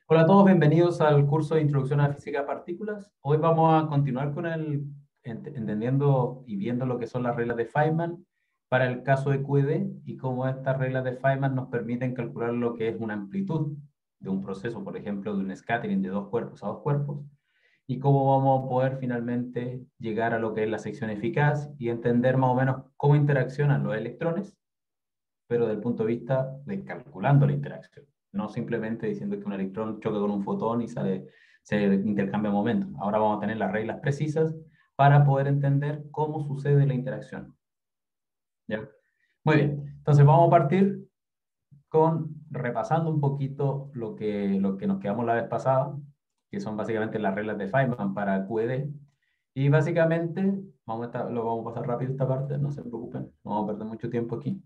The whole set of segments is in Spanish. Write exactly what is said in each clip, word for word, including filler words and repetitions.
Hola a todos, bienvenidos al curso de Introducción a la Física de Partículas. Hoy vamos a continuar con el ent- entendiendo y viendo lo que son las reglas de Feynman para el caso de Q E D y cómo estas reglas de Feynman nos permiten calcular lo que es una amplitud de un proceso, por ejemplo, de un scattering de dos cuerpos a dos cuerpos, y cómo vamos a poder finalmente llegar a lo que es la sección eficaz y entender más o menos cómo interaccionan los electrones, pero desde el punto de vista de calculando la interacción, no simplemente diciendo que un electrón choca con un fotón y sale, se intercambia momentos. Ahora vamos a tener las reglas precisas para poder entender cómo sucede la interacción. ¿Ya? Muy bien, entonces vamos a partir con repasando un poquito lo que, lo que nos quedamos la vez pasada, que son básicamente las reglas de Feynman para Q E D. Y básicamente, vamos a estar, lo vamos a pasar rápido esta parte, no se preocupen, no vamos a perder mucho tiempo aquí.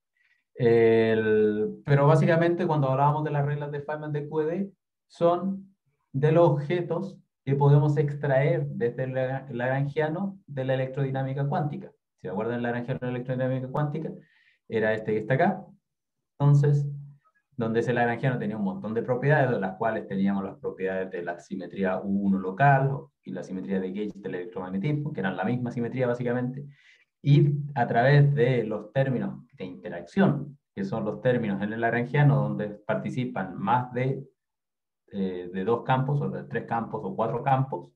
El, pero básicamente cuando hablábamos de las reglas de Feynman de Q E D, son de los objetos que podemos extraer desde el lagrangiano de la electrodinámica cuántica. Si se acuerdan, el lagrangiano de la electrodinámica cuántica era este que está acá. Entonces, donde ese lagrangiano tenía un montón de propiedades, de las cuales teníamos las propiedades de la simetría U uno local y la simetría de gauge del electromagnetismo, que eran la misma simetría básicamente, y a través de los términos de interacción, que son los términos en el lagrangiano donde participan más de, eh, de dos campos, o de tres campos o cuatro campos,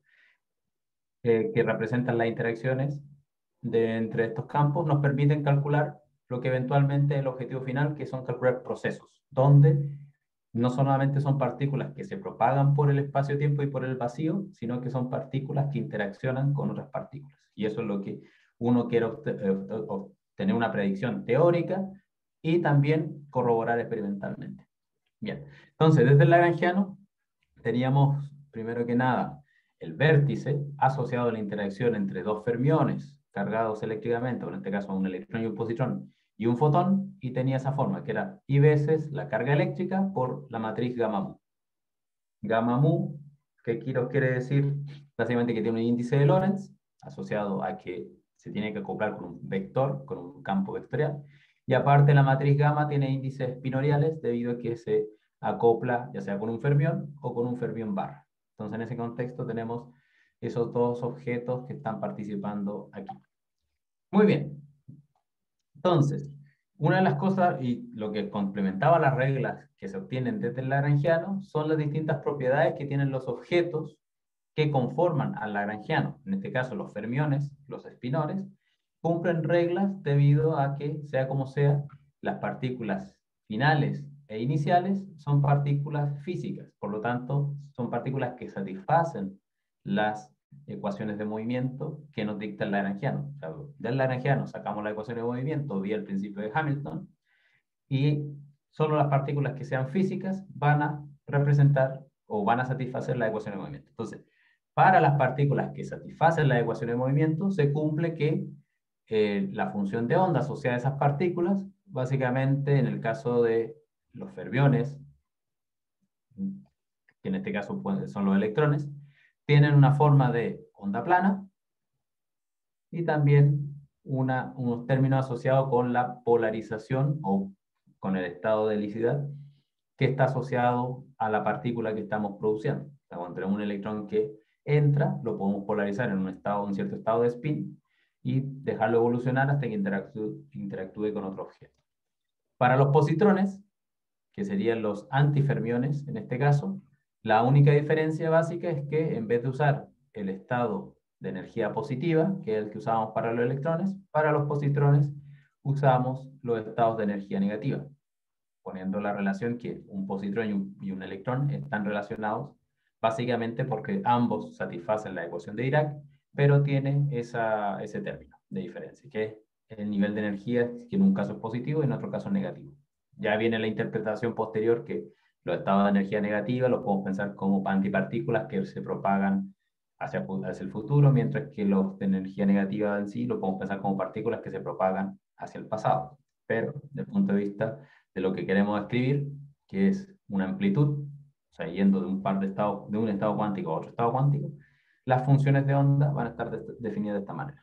eh, que representan las interacciones de entre estos campos, nos permiten calcular lo que eventualmente es el objetivo final, que son calcular procesos, donde no solamente son partículas que se propagan por el espacio-tiempo y por el vacío, sino que son partículas que interaccionan con otras partículas. Y eso es lo que uno quiere obtener una predicción teórica y también corroborar experimentalmente. Bien, entonces desde el lagrangiano teníamos primero que nada el vértice asociado a la interacción entre dos fermiones cargados eléctricamente, o en este caso un electrón y un positrón, y un fotón, y tenía esa forma, que era I veces la carga eléctrica por la matriz gamma mu. Gamma mu, que quiero quiere decir básicamente que tiene un índice de Lorentz asociado a que se tiene que acoplar con un vector, con un campo vectorial, y aparte la matriz gamma tiene índices binoriales debido a que se acopla ya sea con un fermión o con un fermión barra. Entonces en ese contexto tenemos esos dos objetos que están participando aquí. Muy bien. Entonces, una de las cosas y lo que complementaba las reglas que se obtienen desde el lagrangiano son las distintas propiedades que tienen los objetos que conforman al lagrangiano. En este caso, los fermiones, los espinores, cumplen reglas debido a que, sea como sea, las partículas finales e iniciales son partículas físicas. Por lo tanto, son partículas que satisfacen las ecuaciones de movimiento que nos dicta el lagrangiano. O sea, del lagrangiano sacamos la ecuación de movimiento vía el principio de Hamilton y solo las partículas que sean físicas van a representar o van a satisfacer la ecuación de movimiento. Entonces, para las partículas que satisfacen la ecuación de movimiento, se cumple que eh, la función de onda asociada a esas partículas, básicamente en el caso de los fermiones, que en este caso son los electrones, tienen una forma de onda plana y también una, unos términos asociados con la polarización o con el estado de helicidad que está asociado a la partícula que estamos produciendo. O sea, cuando tenemos un electrón que entra, lo podemos polarizar en un, estado, un cierto estado de spin y dejarlo evolucionar hasta que interactúe, interactúe con otro objeto. Para los positrones, que serían los antifermiones en este caso, la única diferencia básica es que en vez de usar el estado de energía positiva, que es el que usamos para los electrones, para los positrones usamos los estados de energía negativa, poniendo la relación que un positrón y un, y un electrón están relacionados básicamente porque ambos satisfacen la ecuación de Dirac, pero tiene esa, ese término de diferencia, que es el nivel de energía, que en un caso es positivo y en otro caso es negativo. Ya viene la interpretación posterior que los estados de energía negativa los podemos pensar como antipartículas que se propagan hacia, hacia el futuro, mientras que los de energía negativa en sí lo podemos pensar como partículas que se propagan hacia el pasado. Pero, desde el punto de vista de lo que queremos escribir, que es una amplitud, o sea, yendo de un par de estados, de un estado cuántico a otro estado cuántico, las funciones de onda van a estar de, definidas de esta manera.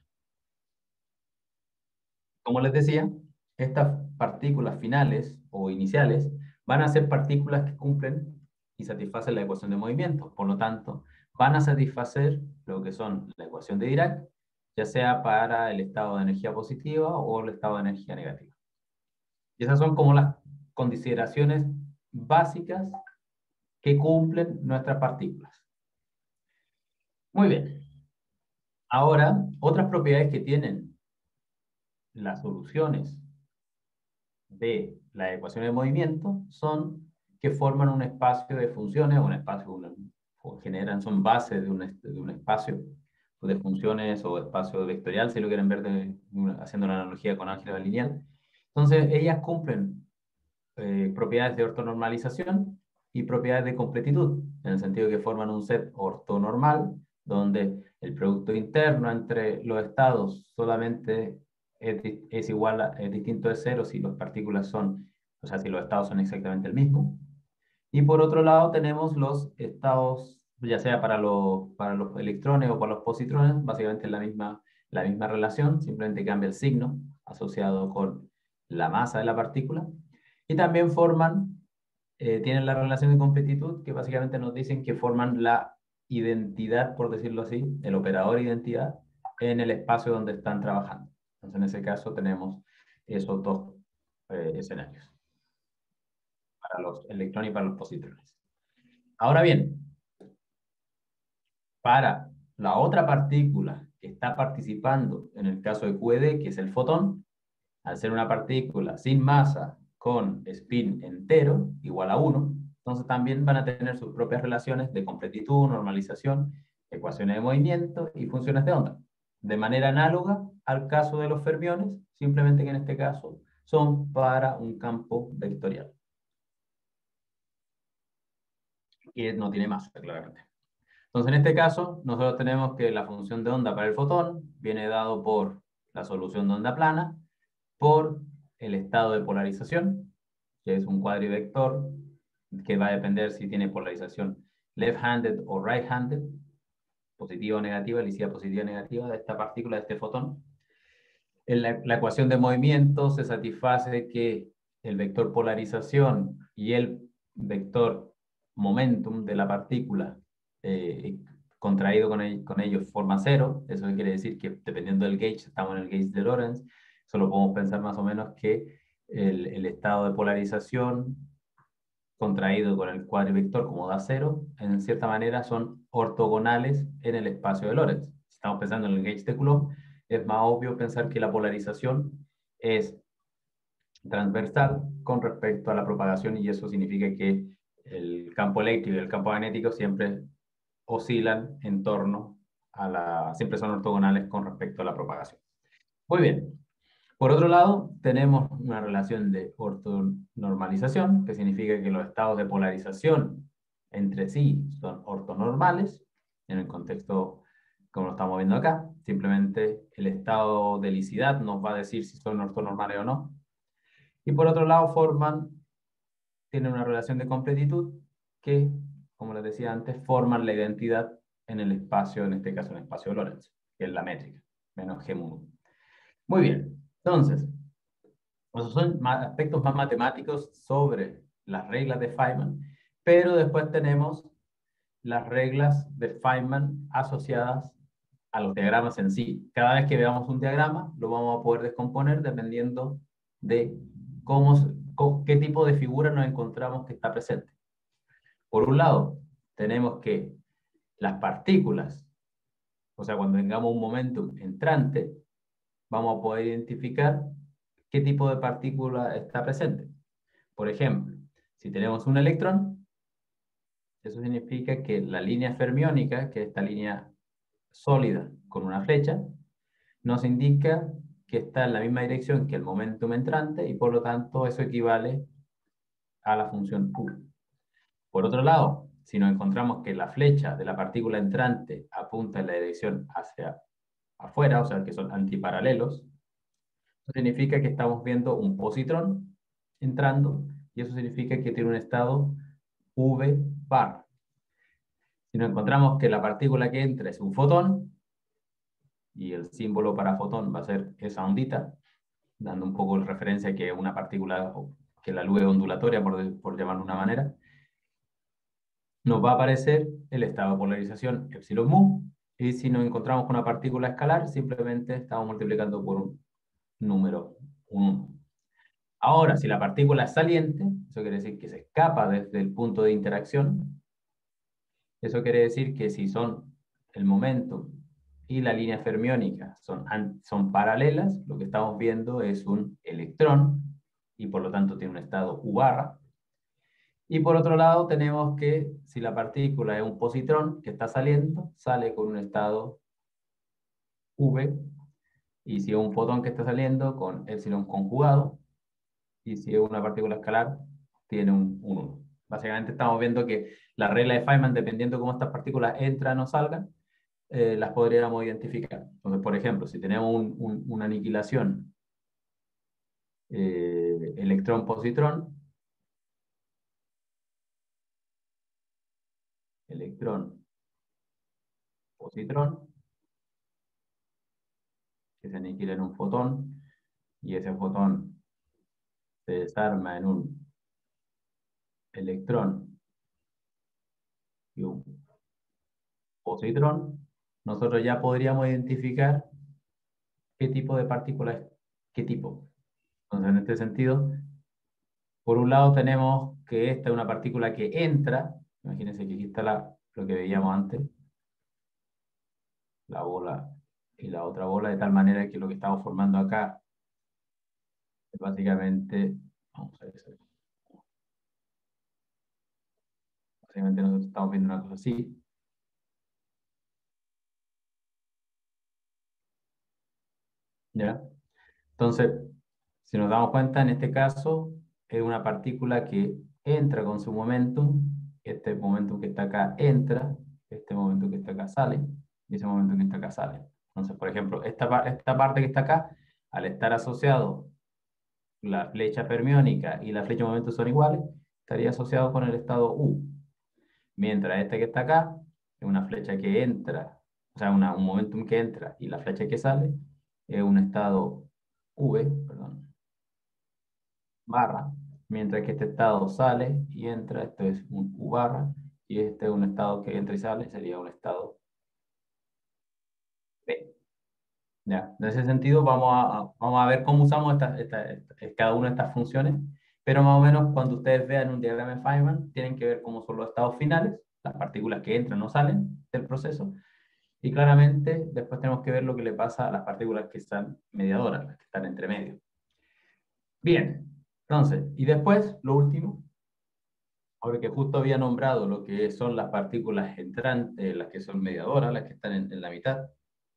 Como les decía, estas partículas finales o iniciales van a ser partículas que cumplen y satisfacen la ecuación de movimiento. Por lo tanto, van a satisfacer lo que son la ecuación de Dirac, ya sea para el estado de energía positiva o el estado de energía negativa. Y esas son como las consideraciones básicas que cumplen nuestras partículas. Muy bien. Ahora, otras propiedades que tienen las soluciones de la ecuación de movimiento son que forman un espacio de funciones, un espacio, una, o generan, son bases de un, de un espacio de funciones o espacio vectorial, si lo quieren ver de, haciendo una analogía con álgebra lineal. Entonces, ellas cumplen eh, propiedades de ortonormalización y propiedades de completitud, en el sentido que forman un set ortonormal, donde el producto interno entre los estados solamente es, es igual, a, es distinto de cero si las partículas son, o sea, si los estados son exactamente el mismo. Y por otro lado tenemos los estados, ya sea para los, para los electrones o para los positrones, básicamente la misma, la misma relación, simplemente cambia el signo asociado con la masa de la partícula. Y también forman, eh, tienen la relación de completitud, que básicamente nos dicen que forman la identidad, por decirlo así, el operador identidad, en el espacio donde están trabajando. Entonces, en ese caso tenemos esos dos eh, escenarios, para los electrones y para los positrones. Ahora bien, para la otra partícula que está participando en el caso de Q E D, que es el fotón, al ser una partícula sin masa con spin entero, igual a uno, entonces también van a tener sus propias relaciones de completitud, normalización, ecuaciones de movimiento y funciones de onda. De manera análoga al caso de los fermiones, simplemente que en este caso son para un campo vectorial. Y no tiene masa, claramente. Entonces, en este caso, nosotros tenemos que la función de onda para el fotón viene dado por la solución de onda plana, por el estado de polarización, que es un cuadrivector que va a depender si tiene polarización left-handed o right-handed, positiva o negativa, lisiada positiva o negativa de esta partícula, de este fotón. En la, la ecuación de movimiento se satisface que el vector polarización y el vector momentum de la partícula eh, contraído con, el, con ellos forma cero. Eso quiere decir que dependiendo del gauge, estamos en el gauge de Lorentz, solo podemos pensar más o menos que el, el estado de polarización contraído con el cuadrivector como da cero, en cierta manera son ortogonales en el espacio de Lorentz. Si estamos pensando en el gauge de Coulomb, es más obvio pensar que la polarización es transversal con respecto a la propagación, y eso significa que el campo eléctrico y el campo magnético siempre oscilan en torno a la, siempre son ortogonales con respecto a la propagación. Muy bien. Por otro lado, tenemos una relación de ortonormalización, que significa que los estados de polarización entre sí son ortonormales, en el contexto como lo estamos viendo acá. Simplemente el estado de lisidad nos va a decir si son ortonormales o no. Y por otro lado, forman, tienen una relación de completitud que, como les decía antes, forman la identidad en el espacio, en este caso en el espacio de Lorentz, que es la métrica, menos G mu. Muy bien, entonces, esos son aspectos más matemáticos sobre las reglas de Feynman, pero después tenemos las reglas de Feynman asociadas a los diagramas en sí. Cada vez que veamos un diagrama, lo vamos a poder descomponer dependiendo de cómo, qué tipo de figura nos encontramos que está presente. Por un lado, tenemos que las partículas, o sea, cuando tengamos un momentum entrante, vamos a poder identificar qué tipo de partícula está presente. Por ejemplo, si tenemos un electrón, eso significa que la línea fermiónica, que es esta línea sólida con una flecha, nos indica que está en la misma dirección que el momentum entrante, y por lo tanto eso equivale a la función U. Por otro lado, si nos encontramos que la flecha de la partícula entrante apunta en la dirección hacia afuera, o sea que son antiparalelos, eso significa que estamos viendo un positrón entrando, y eso significa que tiene un estado V bar. Si nos encontramos que la partícula que entra es un fotón, y el símbolo para fotón va a ser esa ondita, dando un poco de referencia a que una partícula, que la luz es ondulatoria, por, por llamarlo de una manera. nos va a aparecer el estado de polarización epsilon mu, y si nos encontramos con una partícula escalar, simplemente estamos multiplicando por un número, un uno. Ahora, si la partícula es saliente, eso quiere decir que se escapa desde el punto de interacción. Eso quiere decir que si son el momento y la línea fermiónica son, son paralelas, lo que estamos viendo es un electrón, y por lo tanto tiene un estado U barra. Y por otro lado tenemos que si la partícula es un positrón que está saliendo, sale con un estado V, y si es un fotón que está saliendo, con epsilon conjugado, y si es una partícula escalar, tiene un, un uno. Básicamente estamos viendo que la regla de Feynman, dependiendo de cómo estas partículas entran o salgan, eh, las podríamos identificar. Entonces, por ejemplo, si tenemos un, un, una aniquilación eh, electrón-positrón, electrón-positrón, que se aniquila en un fotón, y ese fotón se desarma en un electrón y un positrón, nosotros ya podríamos identificar qué tipo de partícula es, qué tipo. Entonces, en este sentido, por un lado tenemos que esta es una partícula que entra, imagínense que aquí está la, lo que veíamos antes, la bola y la otra bola, de tal manera que lo que estamos formando acá es básicamente, vamos a ver, básicamente nosotros estamos viendo una cosa así. ¿Ya? Entonces, si nos damos cuenta, en este caso es una partícula que entra con su momentum, este momentum que está acá entra, este momentum que está acá sale, y ese momentum que está acá sale. Entonces, por ejemplo, esta, esta parte que está acá, al estar asociado la flecha fermiónica y la flecha de momento son iguales, estaría asociado con el estado U. Mientras este que está acá es una flecha que entra, o sea, una, un momentum que entra, y la flecha que sale es un estado V, perdón, barra, mientras que este estado sale y entra, esto es un U barra, y este es un estado que entra y sale, sería un estado P. ¿Ya? En ese sentido, vamos a, vamos a ver cómo usamos esta, esta, esta- cada una de estas funciones, pero más o menos cuando ustedes vean un diagrama de Feynman, tienen que ver cómo son los estados finales, las partículas que entran o salen del proceso, y claramente después tenemos que ver lo que le pasa a las partículas que están mediadoras, las que están entre medio. Bien, entonces, y después, lo último, ahora que justo había nombrado lo que son las partículas entrantes, las que son mediadoras, las que están en, en la mitad.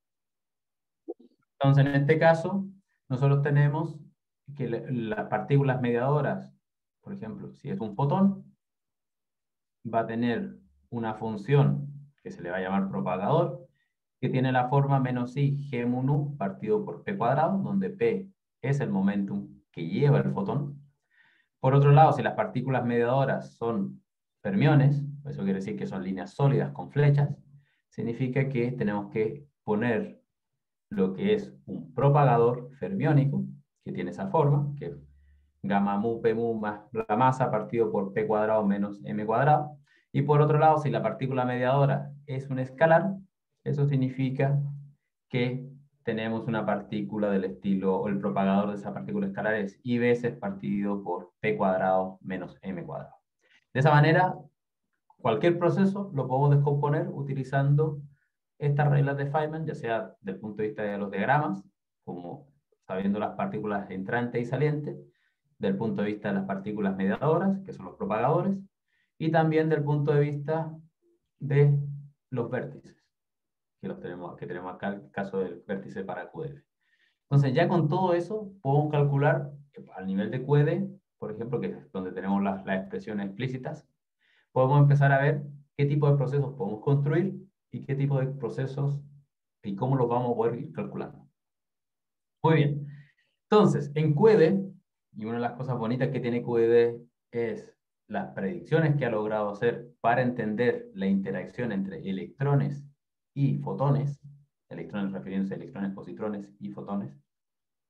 Entonces, en este caso, nosotros tenemos que le- las partículas mediadoras, por ejemplo, si es un fotón, va a tener una función que se le va a llamar propagador, que tiene la forma menos i g mu nu partido por p cuadrado, donde p es el momentum que lleva el fotón. Por otro lado, si las partículas mediadoras son fermiones, eso quiere decir que son líneas sólidas con flechas, significa que tenemos que poner lo que es un propagador fermiónico, que tiene esa forma, que es gamma mu p mu más la masa partido por p cuadrado menos m cuadrado. Y por otro lado, si la partícula mediadora es un escalar, eso significa que tenemos una partícula del estilo, o el propagador de esa partícula escalar es i veces partido por p cuadrado menos m cuadrado. De esa manera, cualquier proceso lo podemos descomponer utilizando estas reglas de Feynman, ya sea desde el punto de vista de los diagramas, como sabiendo las partículas entrantes y salientes, del punto de vista de las partículas mediadoras, que son los propagadores, y también del punto de vista de los vértices, que, los tenemos, que tenemos acá el caso del vértice para Q D F. Entonces, ya con todo eso, podemos calcular al nivel de Q D, por ejemplo, que es donde tenemos las, las expresiones explícitas, podemos empezar a ver qué tipo de procesos podemos construir y qué tipo de procesos y cómo los vamos a poder ir calculando. Muy bien. Entonces, en Q E D, y una de las cosas bonitas que tiene Q E D es las predicciones que ha logrado hacer para entender la interacción entre electrones y fotones, electrones refiriéndose a electrones, positrones y fotones.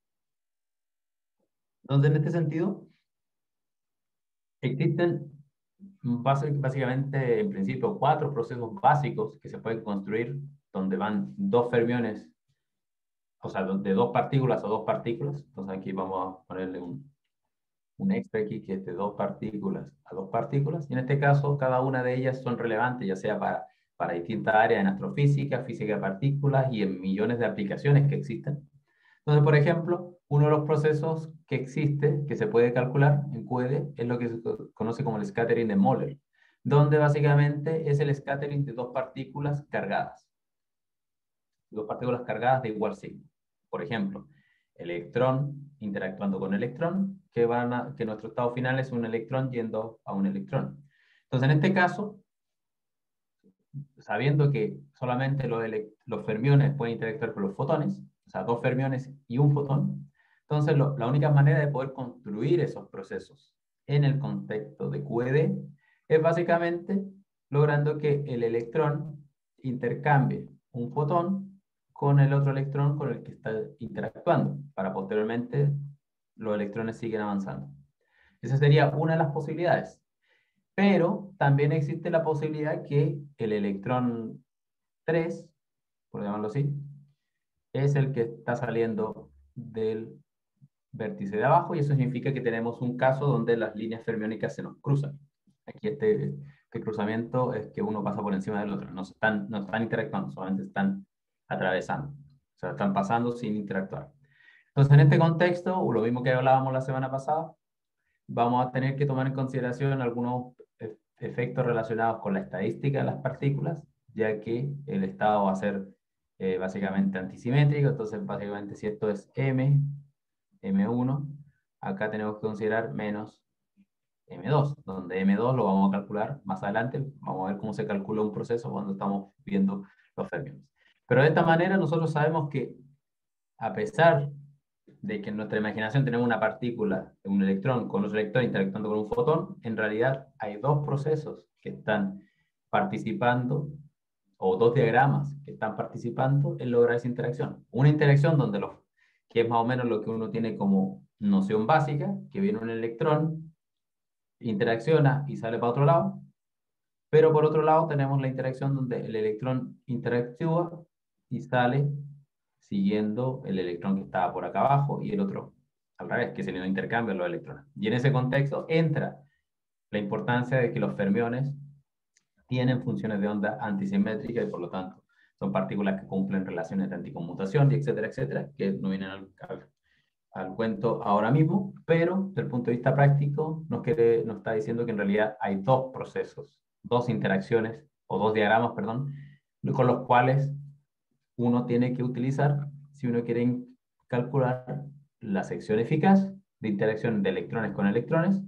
Entonces, en este sentido, existen Basi- Básicamente, en principio, cuatro procesos básicos que se pueden construir donde van dos fermiones, o sea, de dos partículas o dos partículas. Entonces aquí vamos a ponerle un, un extra aquí que es de dos partículas a dos partículas. Y en este caso, cada una de ellas son relevantes, ya sea para, para distintas áreas en astrofísica, física de partículas y en millones de aplicaciones que existen. Entonces, por ejemplo, uno de los procesos que existe, que se puede calcular en Q E D, es lo que se conoce como el scattering de Moller, donde básicamente es el scattering de dos partículas cargadas, dos partículas cargadas de igual signo. Por ejemplo, electrón interactuando con electrón, que, van a, que nuestro estado final es un electrón yendo a un electrón. Entonces, en este caso, sabiendo que solamente los, los fermiones pueden interactuar con los fotones, o sea, dos fermiones y un fotón, entonces lo, la única manera de poder construir esos procesos en el contexto de Q E D es básicamente logrando que el electrón intercambie un fotón con el otro electrón con el que está interactuando, para posteriormente los electrones siguen avanzando. Esa sería una de las posibilidades. Pero también existe la posibilidad que el electrón tres, por llamarlo así, es el que está saliendo del vértice de abajo, y eso significa que tenemos un caso donde las líneas fermiónicas se nos cruzan. Aquí este, este cruzamiento es que uno pasa por encima del otro, no están, no están interactuando, solamente están atravesando, o sea, están pasando sin interactuar. Entonces, en este contexto, o lo mismo que hablábamos la semana pasada, vamos a tener que tomar en consideración algunos efectos relacionados con la estadística de las partículas, ya que el estado va a ser eh, básicamente antisimétrico. Entonces, básicamente, si esto es M, M uno, acá tenemos que considerar menos M dos, donde M dos lo vamos a calcular más adelante. Vamos a ver cómo se calcula un proceso cuando estamos viendo los fermiones. Pero de esta manera nosotros sabemos que, a pesar de que en nuestra imaginación tenemos una partícula, un electrón con otro electrón interactuando con un fotón, en realidad hay dos procesos que están participando, o dos diagramas que están participando en lograr esa interacción. Una interacción donde los, que es más o menos lo que uno tiene como noción básica, que viene un electrón, interacciona y sale para otro lado, pero por otro lado tenemos la interacción donde el electrón interactúa y sale siguiendo el electrón que estaba por acá abajo y el otro al revés, que se le intercambian los electrones. Y en ese contexto entra la importancia de que los fermiones tienen funciones de onda antisimétricas y por lo tanto son partículas que cumplen relaciones de anticonmutación y etcétera, etcétera, que no vienen al, al, al cuento ahora mismo, pero desde el punto de vista práctico nos, quiere, nos está diciendo que en realidad hay dos procesos, dos interacciones, o dos diagramas, perdón, con los cuales uno tiene que utilizar si uno quiere calcular la sección eficaz de interacción de electrones con electrones,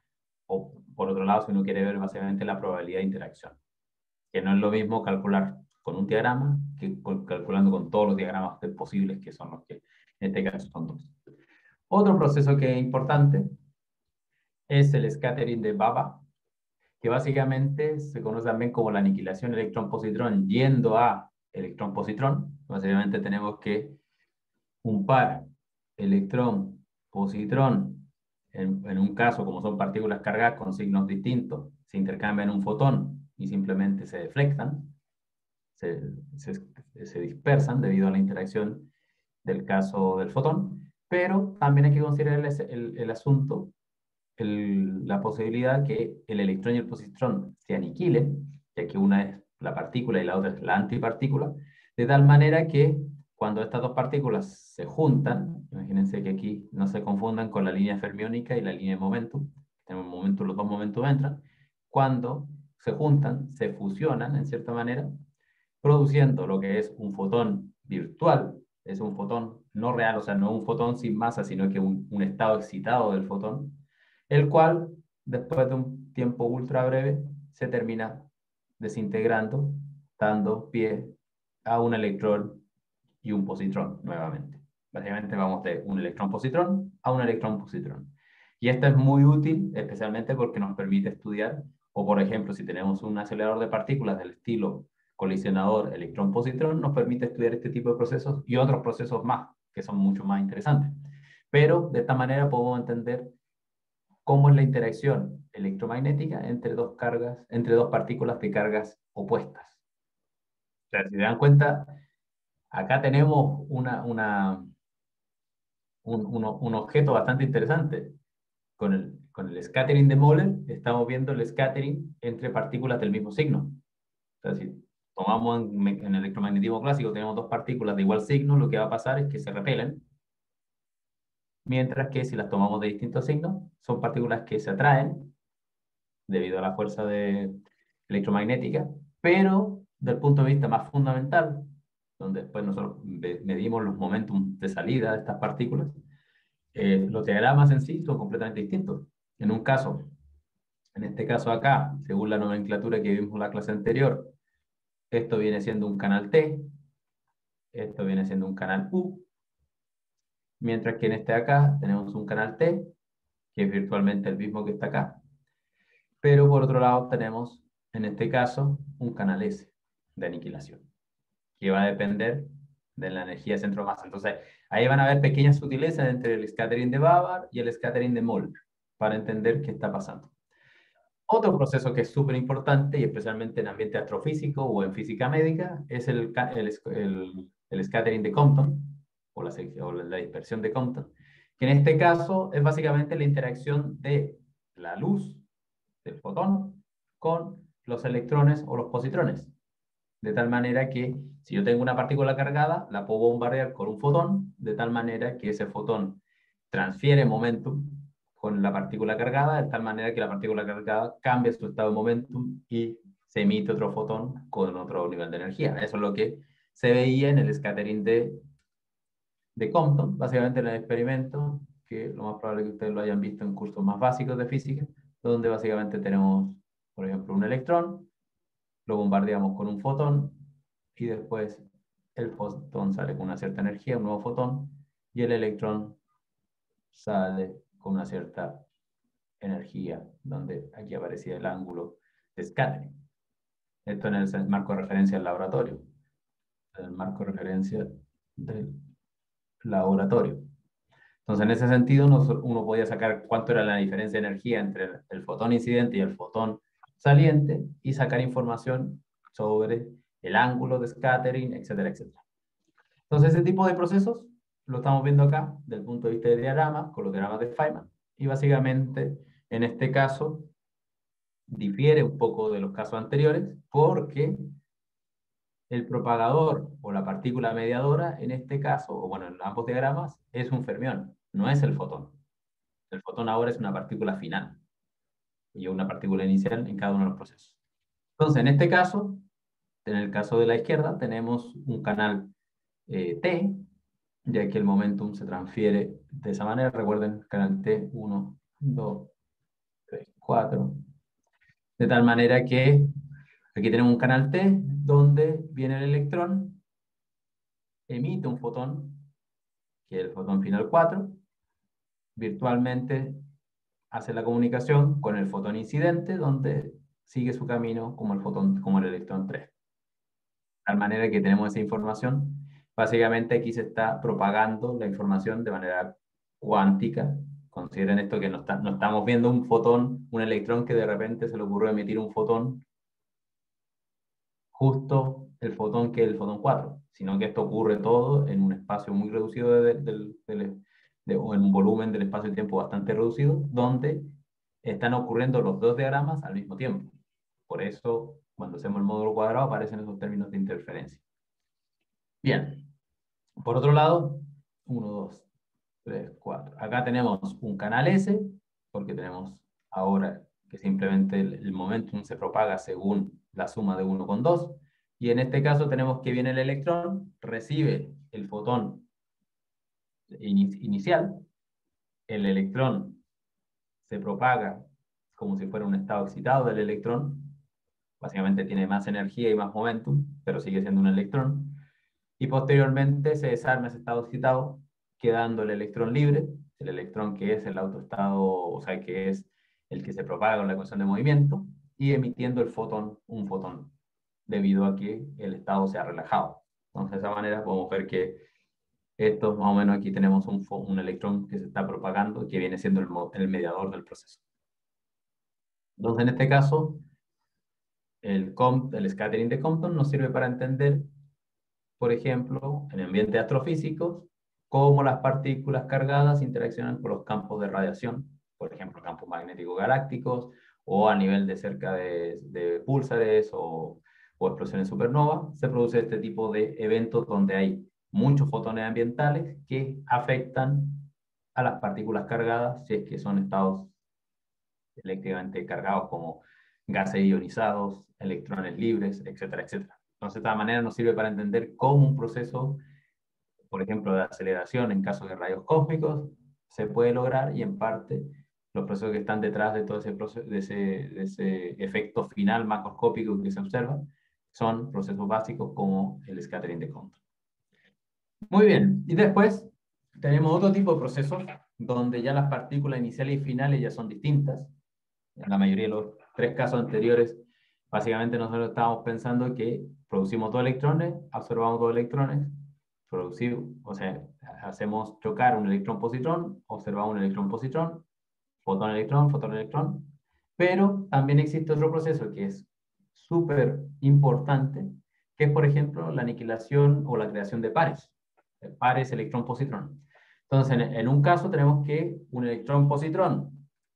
o por otro lado, si uno quiere ver básicamente la probabilidad de interacción, que no es lo mismo calcular con un diagrama que calculando con todos los diagramas posibles, que son los que en este caso son dos. Otro proceso que es importante es el scattering de Baba, que básicamente se conoce también como la aniquilación electrón-positrón yendo a electrón-positrón. Básicamente tenemos que un par electrón-positrón, en, en un caso como son partículas cargadas con signos distintos, se intercambian un fotón y simplemente se deflectan, se, se, se dispersan debido a la interacción del caso del fotón, pero también hay que considerar el, el, el asunto, el, la posibilidad que el electrón y el positrón se aniquilen, ya que una es la partícula y la otra es la antipartícula, de tal manera que cuando estas dos partículas se juntan, imagínense que aquí no se confundan con la línea fermiónica y la línea de momentum, en un momento los dos momentos entran, cuando se juntan, se fusionan en cierta manera, produciendo lo que es un fotón virtual, es un fotón no real, o sea, no un fotón sin masa, sino que un, un estado excitado del fotón, el cual, después de un tiempo ultra breve, se termina desintegrando, dando pie a un electrón y un positrón nuevamente. Básicamente vamos de un electrón-positrón a un electrón-positrón. Y esto es muy útil, especialmente porque nos permite estudiar, o por ejemplo, si tenemos un acelerador de partículas del estilo colisionador electrón-positrón, nos permite estudiar este tipo de procesos y otros procesos más, que son mucho más interesantes. Pero de esta manera podemos entender cómo es la interacción electromagnética entre dos cargas, entre dos partículas de cargas opuestas. O sea, si se dan cuenta, acá tenemos una, una, un, un, un objeto bastante interesante. Con el, con el scattering de Moller estamos viendo el scattering entre partículas del mismo signo. O sea, si tomamos en, en electromagnetismo clásico, tenemos dos partículas de igual signo, lo que va a pasar es que se repelen, mientras que si las tomamos de distintos signos, son partículas que se atraen debido a la fuerza de, electromagnética, pero del punto de vista más fundamental, donde después nosotros medimos los momentos de salida de estas partículas, eh, los diagramas en sí son completamente distintos. En un caso, en este caso acá, según la nomenclatura que vimos en la clase anterior, esto viene siendo un canal T, esto viene siendo un canal U, mientras que en este acá tenemos un canal T, que es virtualmente el mismo que está acá, pero por otro lado tenemos, en este caso, un canal S de aniquilación, que va a depender de la energía de centro de masa. Entonces, ahí van a haber pequeñas sutilezas entre el scattering de Babar y el scattering de Moll, para entender qué está pasando. Otro proceso que es súper importante, y especialmente en ambiente astrofísico o en física médica, es el, el, el, el scattering de Compton, o la, o la dispersión de Compton, que en este caso es básicamente la interacción de la luz del fotón con los electrones o los positrones. De tal manera que si yo tengo una partícula cargada, la puedo bombardear con un fotón, de tal manera que ese fotón transfiere momentum con la partícula cargada, de tal manera que la partícula cargada cambia su estado de momentum y se emite otro fotón con otro nivel de energía. Eso es lo que se veía en el scattering de, de Compton, básicamente en el experimento, que lo más probable es que ustedes lo hayan visto en cursos más básicos de física, donde básicamente tenemos, por ejemplo, un electrón, lo bombardeamos con un fotón y después el fotón sale con una cierta energía, un nuevo fotón, y el electrón sale con una cierta energía, donde aquí aparecía el ángulo de scattering. Esto en el marco de referencia del laboratorio. En el marco de referencia del laboratorio. Entonces, en ese sentido, uno podía sacar cuánto era la diferencia de energía entre el fotón incidente y el fotón saliente y sacar información sobre el ángulo de scattering, etcétera, etcétera. Entonces, ese tipo de procesos lo estamos viendo acá desde el punto de vista de diagramas, con los diagramas de Feynman. Y básicamente, en este caso, difiere un poco de los casos anteriores porque el propagador o la partícula mediadora, en este caso, o bueno, en ambos diagramas, es un fermión, no es el fotón. El fotón ahora es una partícula final y una partícula inicial en cada uno de los procesos. Entonces, en este caso, en el caso de la izquierda, tenemos un canal eh, T, ya que el momentum se transfiere de esa manera. Recuerden, canal T, uno, dos, tres, cuatro. De tal manera que aquí tenemos un canal T, donde viene el electrón, emite un fotón, que es el fotón final cuatro, virtualmente hace la comunicación con el fotón incidente, donde sigue su camino como el fotón, como el electrón tres. De tal manera que tenemos esa información. Básicamente aquí se está propagando la información de manera cuántica. Consideren esto que no, está, no estamos viendo un fotón, un electrón que de repente se le ocurrió emitir un fotón, justo el fotón que es el fotón cuatro, sino que esto ocurre todo en un espacio muy reducido de, de, de, de, de, o en un volumen del espacio-tiempo bastante reducido, donde están ocurriendo los dos diagramas al mismo tiempo. Por eso, cuando hacemos el módulo cuadrado, aparecen esos términos de interferencia. Bien. Por otro lado, uno, dos, tres, cuatro. Acá tenemos un canal S, porque tenemos ahora que simplemente el, el momentum se propaga según la suma de uno con dos. Y en este caso tenemos que viene el electrón, recibe el fotón inicial, el electrón se propaga como si fuera un estado excitado del electrón, básicamente tiene más energía y más momentum, pero sigue siendo un electrón, y posteriormente se desarma ese estado excitado, quedando el electrón libre, el electrón que es el autoestado, o sea, que es el que se propaga con la ecuación de movimiento, y emitiendo el fotón, un fotón, debido a que el estado se ha relajado. Entonces, de esa manera podemos ver que Esto más o menos aquí tenemos un, un electrón que se está propagando, que viene siendo el, el mediador del proceso. Entonces, en este caso, el, el scattering de Compton nos sirve para entender, por ejemplo, en ambientes astrofísicos, cómo las partículas cargadas interaccionan con los campos de radiación, por ejemplo, campos magnéticos galácticos, o a nivel de cerca de, de púlsares o, o explosiones supernova. Se produce este tipo de eventos donde hay muchos fotones ambientales que afectan a las partículas cargadas, si es que son estados eléctricamente cargados como gases ionizados, electrones libres, etcétera, etcétera. Entonces, de esta manera nos sirve para entender cómo un proceso, por ejemplo, de aceleración en caso de rayos cósmicos, se puede lograr, y en parte los procesos que están detrás de todo ese, proceso, de ese, de ese efecto final macroscópico que se observa son procesos básicos como el scattering de Compton. Muy bien, y después tenemos otro tipo de procesos donde ya las partículas iniciales y finales ya son distintas. En la mayoría de los tres casos anteriores, básicamente nosotros estábamos pensando que producimos dos electrones, observamos dos electrones, producimos, o sea, hacemos chocar un electrón-positrón, observamos un electrón-positrón, fotón-electrón, fotón-electrón, pero también existe otro proceso que es súper importante, que es, por ejemplo, la aniquilación o la creación de pares, pares electrón-positrón. Entonces, en, en un caso tenemos que un electrón-positrón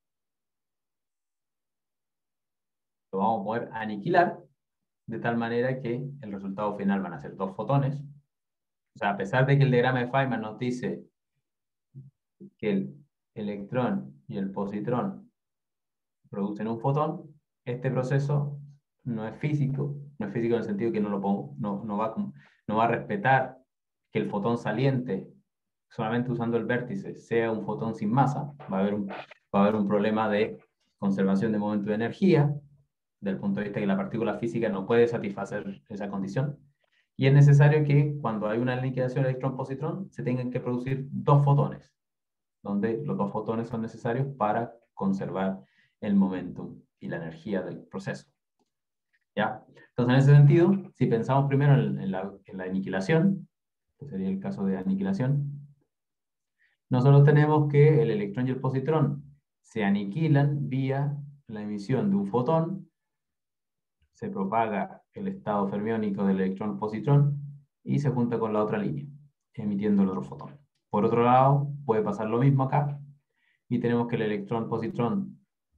lo vamos a poder aniquilar de tal manera que el resultado final van a ser dos fotones. O sea, a pesar de que el diagrama de Feynman nos dice que el electrón y el positrón producen un fotón, este proceso no es físico, no es físico en el sentido que no, lo pongo, no, no, va, no va a respetar que el fotón saliente, solamente usando el vértice, sea un fotón sin masa. Va a haber un, va a haber un problema de conservación de momento de energía, del punto de vista que la partícula física no puede satisfacer esa condición. Y es necesario que cuando hay una liquidación electrón-positrón se tengan que producir dos fotones, donde los dos fotones son necesarios para conservar el momentum y la energía del proceso. ¿Ya? Entonces, en ese sentido, si pensamos primero en, en, la, en la aniquilación, que sería el caso de aniquilación, nosotros tenemos que el electrón y el positrón se aniquilan vía la emisión de un fotón, se propaga el estado fermiónico del electrón-positrón y se junta con la otra línea, emitiendo el otro fotón. Por otro lado, puede pasar lo mismo acá, y tenemos que el electrón-positrón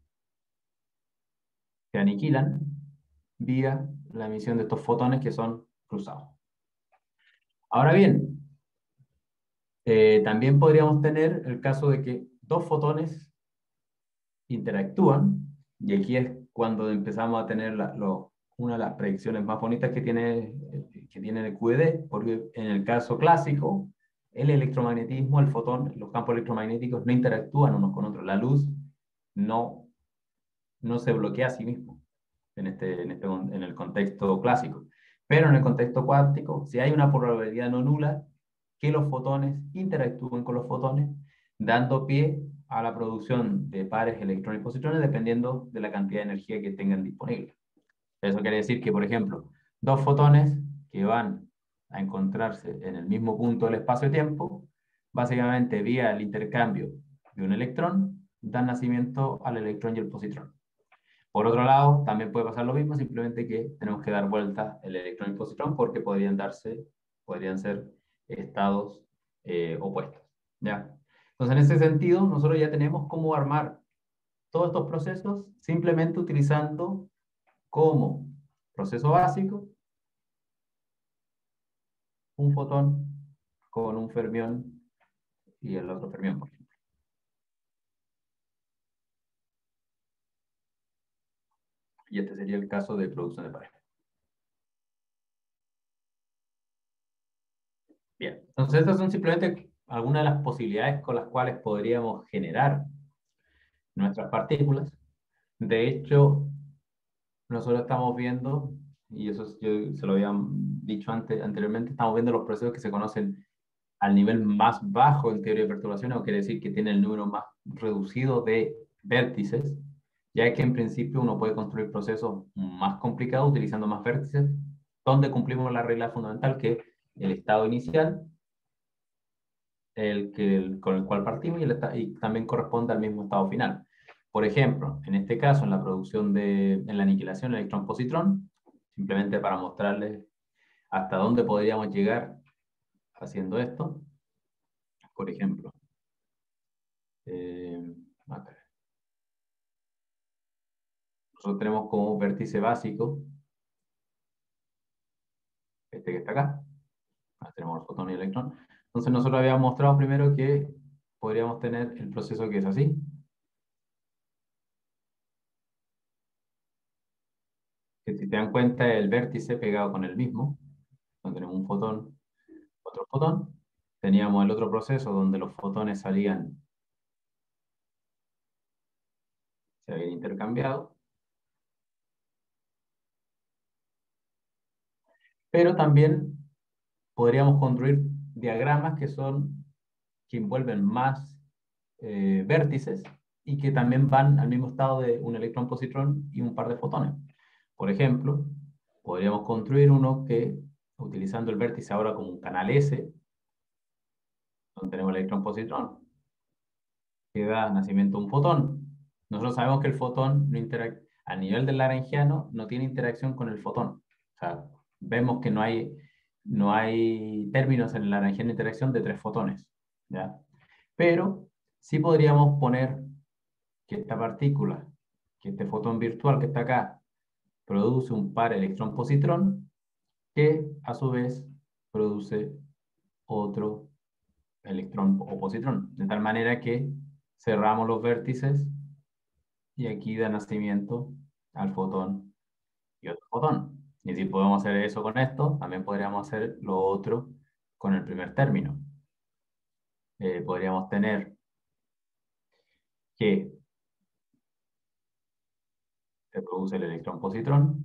se aniquilan vía la emisión de estos fotones que son cruzados. Ahora bien, eh, también podríamos tener el caso de que dos fotones interactúan, y aquí es cuando empezamos a tener la, lo, una de las predicciones más bonitas que tiene, que tiene el Q E D, porque en el caso clásico, el electromagnetismo, el fotón, los campos electromagnéticos no interactúan unos con otros. La luz no, no se bloquea a sí mismo en, este, en, este, en el contexto clásico. Pero en el contexto cuántico, si hay una probabilidad no nula que los fotones interactúen con los fotones, dando pie a la producción de pares electrones y positrones dependiendo de la cantidad de energía que tengan disponible. Eso quiere decir que, por ejemplo, dos fotones que van a encontrarse en el mismo punto del espacio-tiempo, básicamente vía el intercambio de un electrón, dan nacimiento al electrón y el positrón. Por otro lado, también puede pasar lo mismo, simplemente que tenemos que dar vuelta el electrón y el positrón porque podrían darse, podrían ser estados eh, opuestos. ¿Ya? Entonces, en ese sentido, nosotros ya tenemos cómo armar todos estos procesos simplemente utilizando como proceso básico un fotón con un fermión y el otro fermión, por ejemplo. Y este sería el caso de producción de pareja. Bien, entonces estas son simplemente algunas de las posibilidades con las cuales podríamos generar nuestras partículas. De hecho, nosotros estamos viendo, y eso yo se lo había dicho antes, anteriormente, estamos viendo los procesos que se conocen al nivel más bajo en teoría de perturbación, o quiere decir que tiene el número más reducido de vértices, ya que en principio uno puede construir procesos más complicados utilizando más vértices, donde cumplimos la regla fundamental que el estado inicial el que, el, con el cual partimos y, el, y también corresponde al mismo estado final. Por ejemplo, en este caso, en la producción de, en la aniquilación electrón-positrón, simplemente para mostrarles hasta dónde podríamos llegar haciendo esto. Por ejemplo, eh, acá. Nosotros tenemos como vértice básico este que está acá. Acá tenemos el fotón y el electrón. Entonces nosotros habíamos mostrado primero que podríamos tener el proceso que es así. Que si te dan cuenta, el vértice pegado con el mismo, donde tenemos un fotón, otro fotón. Teníamos el otro proceso donde los fotones salían, se habían intercambiado. Pero también podríamos construir diagramas que son, que envuelven más eh, vértices y que también van al mismo estado de un electrón-positrón y un par de fotones. Por ejemplo, podríamos construir uno que, utilizando el vértice ahora como un canal S, donde tenemos el electrón-positrón, que da nacimiento a un fotón. Nosotros sabemos que el fotón no interac- a nivel del lagrangiano no tiene interacción con el fotón. O sea, vemos que no hay, no hay términos en el lagrangiano de interacción de tres fotones, ¿ya? Pero sí podríamos poner que esta partícula, que este fotón virtual que está acá, produce un par electrón-positrón, que a su vez produce otro electrón o positrón, de tal manera que cerramos los vértices y aquí da nacimiento al fotón y otro fotón. Y si podemos hacer eso con esto, también podríamos hacer lo otro con el primer término. Eh, podríamos tener que se produce el electrón-positrón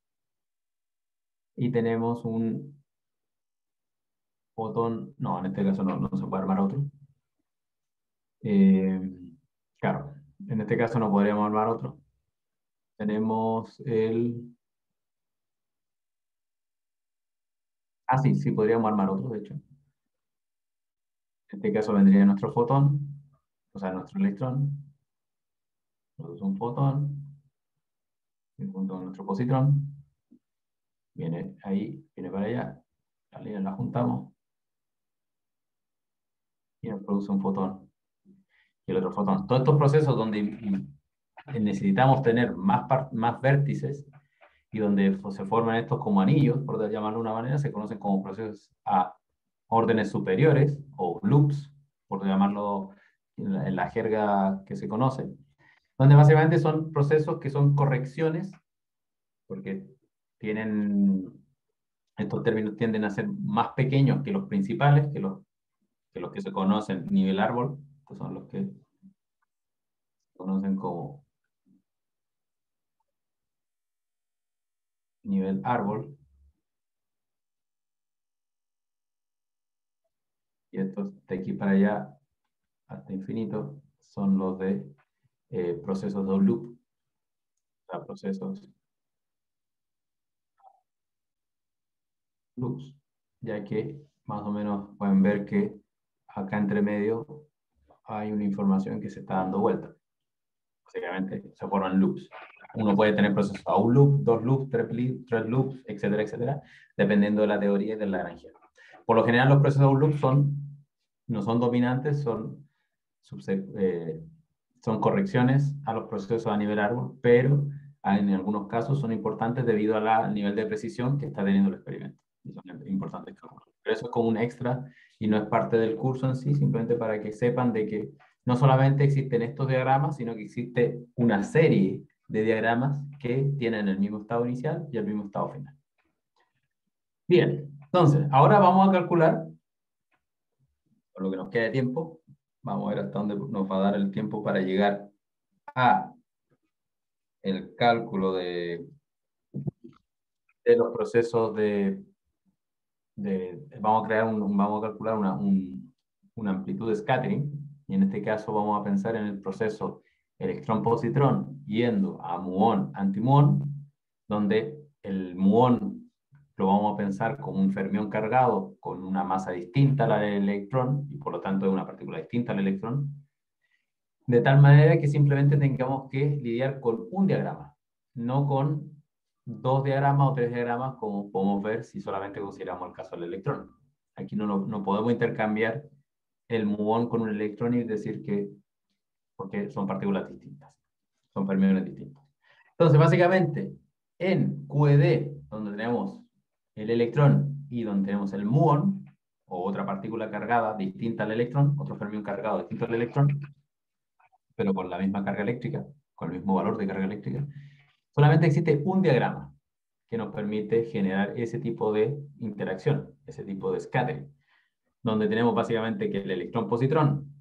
y tenemos un fotón, no, en este caso no, no se puede armar otro. Eh, claro, en este caso no podríamos armar otro. Tenemos el... Ah, sí, sí, podríamos armar otro, de hecho. En este caso vendría nuestro fotón, o sea, nuestro electrón, produce un fotón, y junto con nuestro positrón, viene ahí, viene para allá, la línea la juntamos, y nos produce un fotón, y el otro fotón. Todos estos procesos donde necesitamos tener más, más vértices, y donde se forman estos como anillos, por llamarlo de una manera, se conocen como procesos a órdenes superiores, o loops, por llamarlo en la, en la jerga que se conoce, donde básicamente son procesos que son correcciones, porque tienen, estos términos tienden a ser más pequeños que los principales, que los que, los que se conocen nivel árbol, que son los que se conocen como nivel árbol, y estos de aquí para allá hasta infinito son los de eh, procesos de loop, o sea, procesos loops, ya que más o menos pueden ver que acá entre medio hay una información que se está dando vuelta. Básicamente se forman loops. Uno puede tener procesos a un loop, dos loops, tres, tres loops, etcétera, etcétera, dependiendo de la teoría y del lagrangiano. Por lo general, los procesos a un loop son, no son dominantes, son, eh, son correcciones a los procesos a nivel árbol, pero en algunos casos son importantes debido al nivel de precisión que está teniendo el experimento. Y son importantes cálculos. Pero eso es como un extra y no es parte del curso en sí, simplemente para que sepan de que no solamente existen estos diagramas, sino que existe una serie de diagramas que tienen el mismo estado inicial y el mismo estado final. Bien, entonces, ahora vamos a calcular, por lo que nos queda de tiempo, vamos a ver hasta dónde nos va a dar el tiempo para llegar a el cálculo de, de los procesos de, de, vamos a crear un, vamos a calcular una, un, una amplitud de scattering, y en este caso vamos a pensar en el proceso electrón-positrón yendo a muón-antimuón, donde el muón lo vamos a pensar como un fermión cargado con una masa distinta a la del electrón, y por lo tanto es una partícula distinta al electrón, de tal manera que simplemente tengamos que lidiar con un diagrama, no con dos diagramas o tres diagramas, como podemos ver si solamente consideramos el caso del electrón. Aquí no, no, no podemos intercambiar el muón con un electrón y decir que, porque son partículas distintas, son fermiones distintos. Entonces, básicamente, en Q E D, donde tenemos el electrón y donde tenemos el muón, o otra partícula cargada distinta al electrón, otro fermión cargado distinto al electrón, pero con la misma carga eléctrica, con el mismo valor de carga eléctrica, solamente existe un diagrama que nos permite generar ese tipo de interacción, ese tipo de scattering, donde tenemos básicamente que el electrón-positrón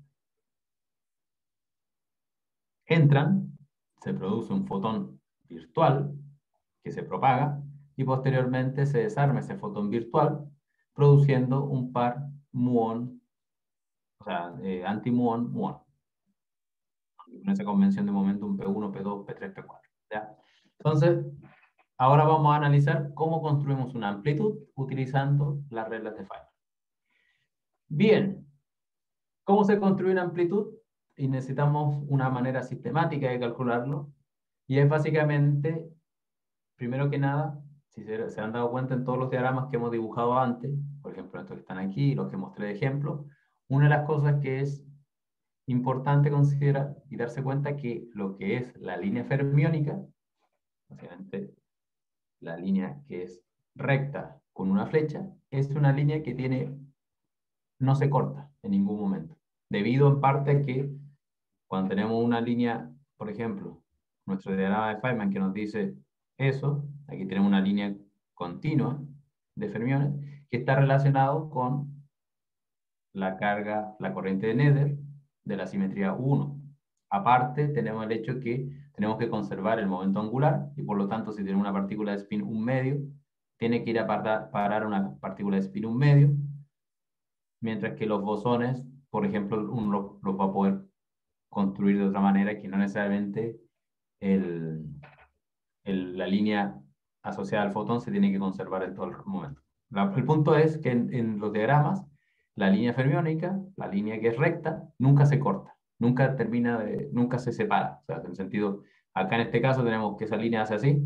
entran, se produce un fotón virtual que se propaga y posteriormente se desarma ese fotón virtual produciendo un par muón, o sea, eh, anti-muón-muón, con esa convención de momento un P uno, P dos, P tres, P cuatro. ¿Ya? Entonces, ahora vamos a analizar cómo construimos una amplitud utilizando las reglas de Feynman. Bien, ¿cómo se construye una amplitud? Y necesitamos una manera sistemática de calcularlo. Y es básicamente, primero que nada, si se, se han dado cuenta en todos los diagramas que hemos dibujado antes, por ejemplo, estos que están aquí, los que mostré de ejemplo, una de las cosas que es importante considerar y darse cuenta que lo que es la línea fermiónica, básicamente la línea que es recta con una flecha, es una línea que tiene, no se corta en ningún momento, debido en parte a que cuando tenemos una línea, por ejemplo, nuestro diagrama de Feynman que nos dice eso, aquí tenemos una línea continua de fermiones que está relacionado con la carga, la corriente de Nether de la simetría uno. Aparte, tenemos el hecho que tenemos que conservar el momento angular y por lo tanto, si tenemos una partícula de spin un medio, tiene que ir a parar, parar una partícula de spin un medio, mientras que los bosones, por ejemplo, uno los va a poder construir de otra manera que no necesariamente el, el, la línea asociada al fotón se tiene que conservar en todo el momento. La, el punto es que en, en los diagramas, la línea fermiónica, la línea que es recta, nunca se corta, nunca termina de, nunca se separa. O sea, en el sentido, acá en este caso tenemos que esa línea hace así,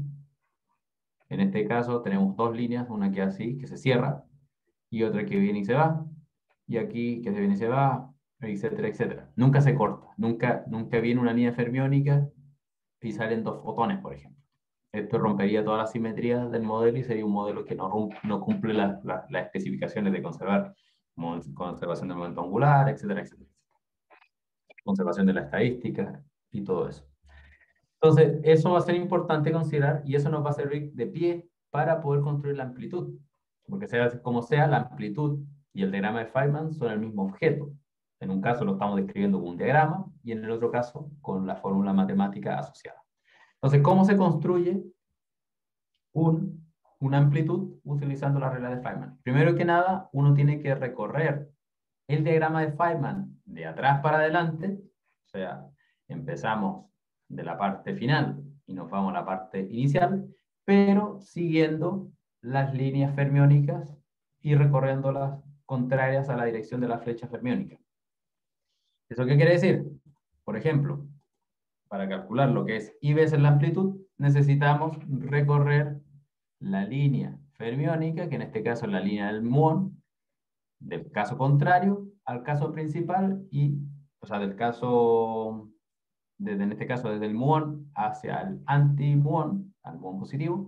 en este caso tenemos dos líneas, una que así, que se cierra, y otra que viene y se va, y aquí que se viene y se va, etcétera, etcétera. Nunca se corta, nunca, nunca viene una línea fermiónica y salen dos fotones, por ejemplo. Esto rompería todas las simetrías del modelo y sería un modelo que no, no cumple la, la, las especificaciones de conservar conservación del momento angular, etcétera, etcétera. Conservación de la estadística y todo eso. Entonces, eso va a ser importante considerar y eso nos va a servir de pie para poder construir la amplitud. Porque sea como sea, la amplitud y el diagrama de Feynman son el mismo objeto. En un caso lo estamos describiendo con un diagrama y en el otro caso con la fórmula matemática asociada. Entonces, ¿cómo se construye un, una amplitud utilizando la regla de Feynman? Primero que nada, uno tiene que recorrer el diagrama de Feynman de atrás para adelante, o sea, empezamos de la parte final y nos vamos a la parte inicial, pero siguiendo las líneas fermiónicas y recorriéndolas contrarias a la dirección de la flecha fermiónica. ¿Eso qué quiere decir? Por ejemplo, para calcular lo que es I veces la amplitud, necesitamos recorrer la línea fermiónica, que en este caso es la línea del muón, del caso contrario al caso principal, y, o sea, del caso, desde, en este caso desde el muón hacia el anti-muón, al muón positivo,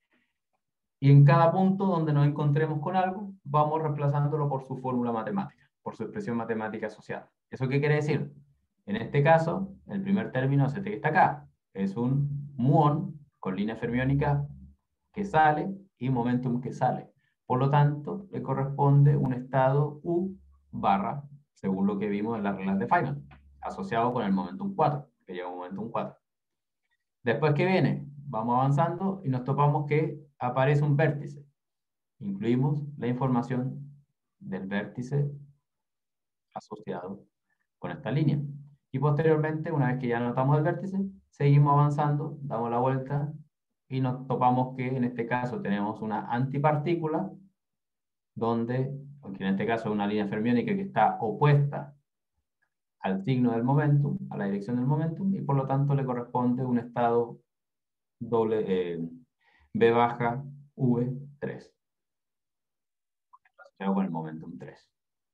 y en cada punto donde nos encontremos con algo, vamos reemplazándolo por su fórmula matemática, por su expresión matemática asociada. ¿Eso qué quiere decir? En este caso, el primer término, este que está acá, es un muón con línea fermiónica que sale y momentum que sale. Por lo tanto, le corresponde un estado U barra, según lo que vimos en las reglas de Feynman, asociado con el momentum cuatro, que lleva un momentum cuatro. Después, ¿qué viene? Vamos avanzando y nos topamos que aparece un vértice. Incluimos la información del vértice asociado con esta línea. Y posteriormente, una vez que ya anotamos el vértice, seguimos avanzando, damos la vuelta y nos topamos que en este caso tenemos una antipartícula, donde, aunque en este caso es una línea fermiónica que está opuesta al signo del momentum, a la dirección del momentum, y por lo tanto le corresponde un estado doble, eh, B baja V tres, asociado con el momentum tres.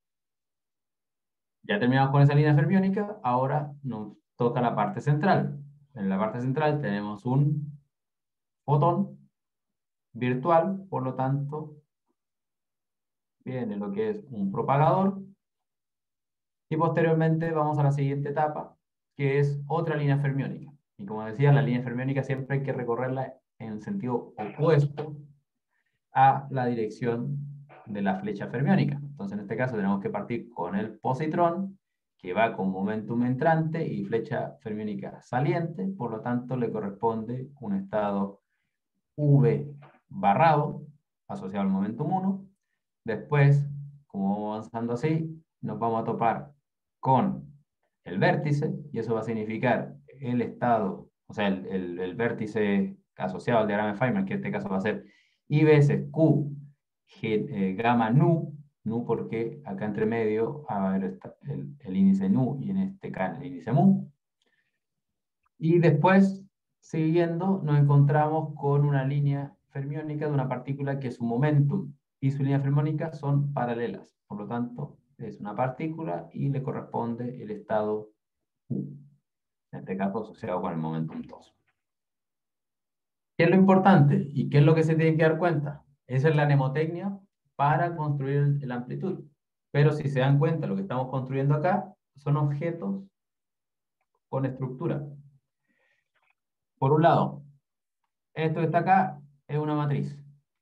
Ya terminamos con esa línea fermiónica, ahora nos toca la parte central. En la parte central tenemos un fotón virtual, por lo tanto, viene lo que es un propagador, y posteriormente vamos a la siguiente etapa, que es otra línea fermiónica. Y como decía, la línea fermiónica siempre hay que recorrerla en sentido opuesto a la dirección de la flecha fermiónica. Entonces, en este caso, tenemos que partir con el positrón, que va con momentum entrante y flecha fermiónica saliente, por lo tanto, le corresponde un estado V barrado, asociado al momentum uno. Después, como vamos avanzando así, nos vamos a topar con el vértice, y eso va a significar el estado, o sea, el, el, el vértice asociado al diagrama de Feynman, que en este caso va a ser I veces Q G, eh, gamma nu, nu porque acá entre medio va a haber el, el índice nu y en este caso el índice mu. Y después, siguiendo, nos encontramos con una línea fermiónica de una partícula que su momentum y su línea fermiónica son paralelas. Por lo tanto, es una partícula y le corresponde el estado U, en este caso asociado con el momentum dos. ¿Qué es lo importante y qué es lo que se tiene que dar cuenta? Esa es la mnemotecnia para construir la amplitud. Pero si se dan cuenta, lo que estamos construyendo acá son objetos con estructura. Por un lado, esto que está acá es una matriz.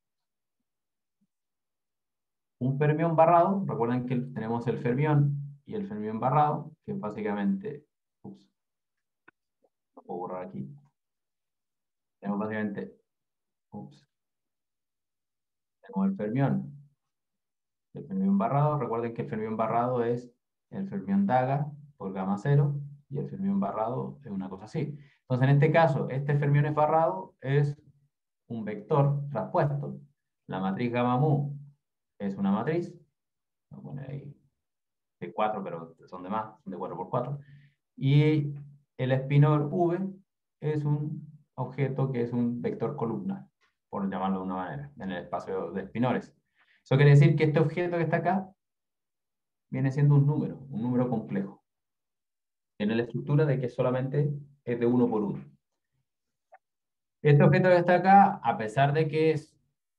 Un fermión barrado, recuerden que tenemos el fermión y el fermión barrado, que es básicamente, ups, lo puedo borrar aquí. Tenemos básicamente, ups, tenemos el fermión, el fermión barrado. Recuerden que el fermión barrado es el fermión daga por gamma cero, y el fermión barrado es una cosa así. Entonces, en este caso, este fermión es barrado es un vector traspuesto. La matriz gamma mu es una matriz. Voy a poner ahí de cuatro, pero son de más, son de cuatro por cuatro. Y el espinor V es un objeto que es un vector columnar, por llamarlo de una manera, en el espacio de espinores. Eso quiere decir que este objeto que está acá viene siendo un número, un número complejo. Tiene la estructura de que solamente es de uno por uno. Este objeto que está acá, a pesar de que es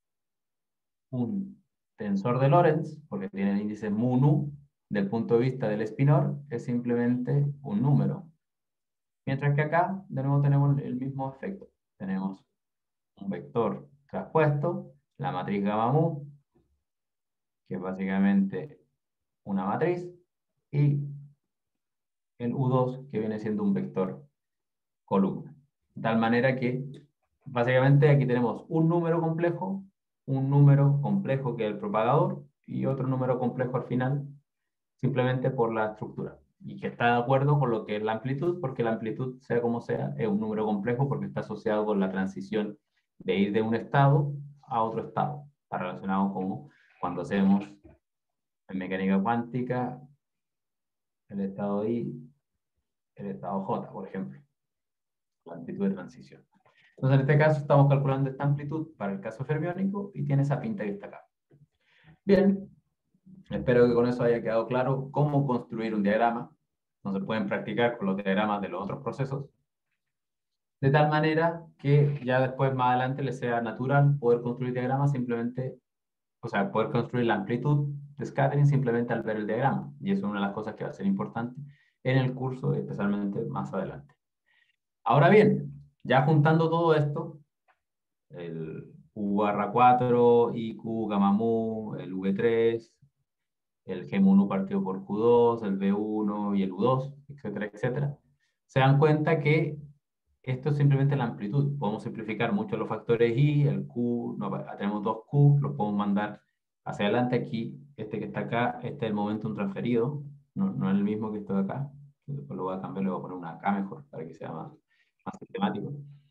un tensor de Lorentz, porque tiene el índice mu nu, del punto de vista del espinor, es simplemente un número. Mientras que acá, de nuevo, tenemos el mismo efecto. Tenemos un vector traspuesto, la matriz gamma mu, que es básicamente una matriz, y el U dos, que viene siendo un vector columna. De tal manera que, básicamente, aquí tenemos un número complejo, un número complejo que es el propagador, y otro número complejo al final, simplemente por la estructura. Y que está de acuerdo con lo que es la amplitud, porque la amplitud, sea como sea, es un número complejo porque está asociado con la transición de ir de un estado a otro estado. Está relacionado con cuando hacemos en mecánica cuántica el estado I, el estado J, por ejemplo. La amplitud de transición. Entonces, en este caso, estamos calculando esta amplitud para el caso fermiónico y tiene esa pinta que está acá. Bien, espero que con eso haya quedado claro cómo construir un diagrama. No se pueden practicar con los diagramas de los otros procesos. De tal manera que ya después, más adelante, les sea natural poder construir diagramas simplemente, o sea, poder construir la amplitud de scattering simplemente al ver el diagrama. Y eso es una de las cosas que va a ser importante en el curso, especialmente más adelante. Ahora bien, ya juntando todo esto, el U barra cuatro, I Q, gamma mu, el V tres, el G mu nu partido por Q dos, el V uno y el U dos, etcétera, etcétera, se dan cuenta que esto es simplemente la amplitud. Podemos simplificar mucho los factores I, el Q, no, tenemos dos Q, los podemos mandar hacia adelante. Aquí, este que está acá, este es el momentum transferido, no, no es el mismo que esto de acá. Después lo voy a cambiar, le voy a poner una acá mejor, para que sea más, más sistemático.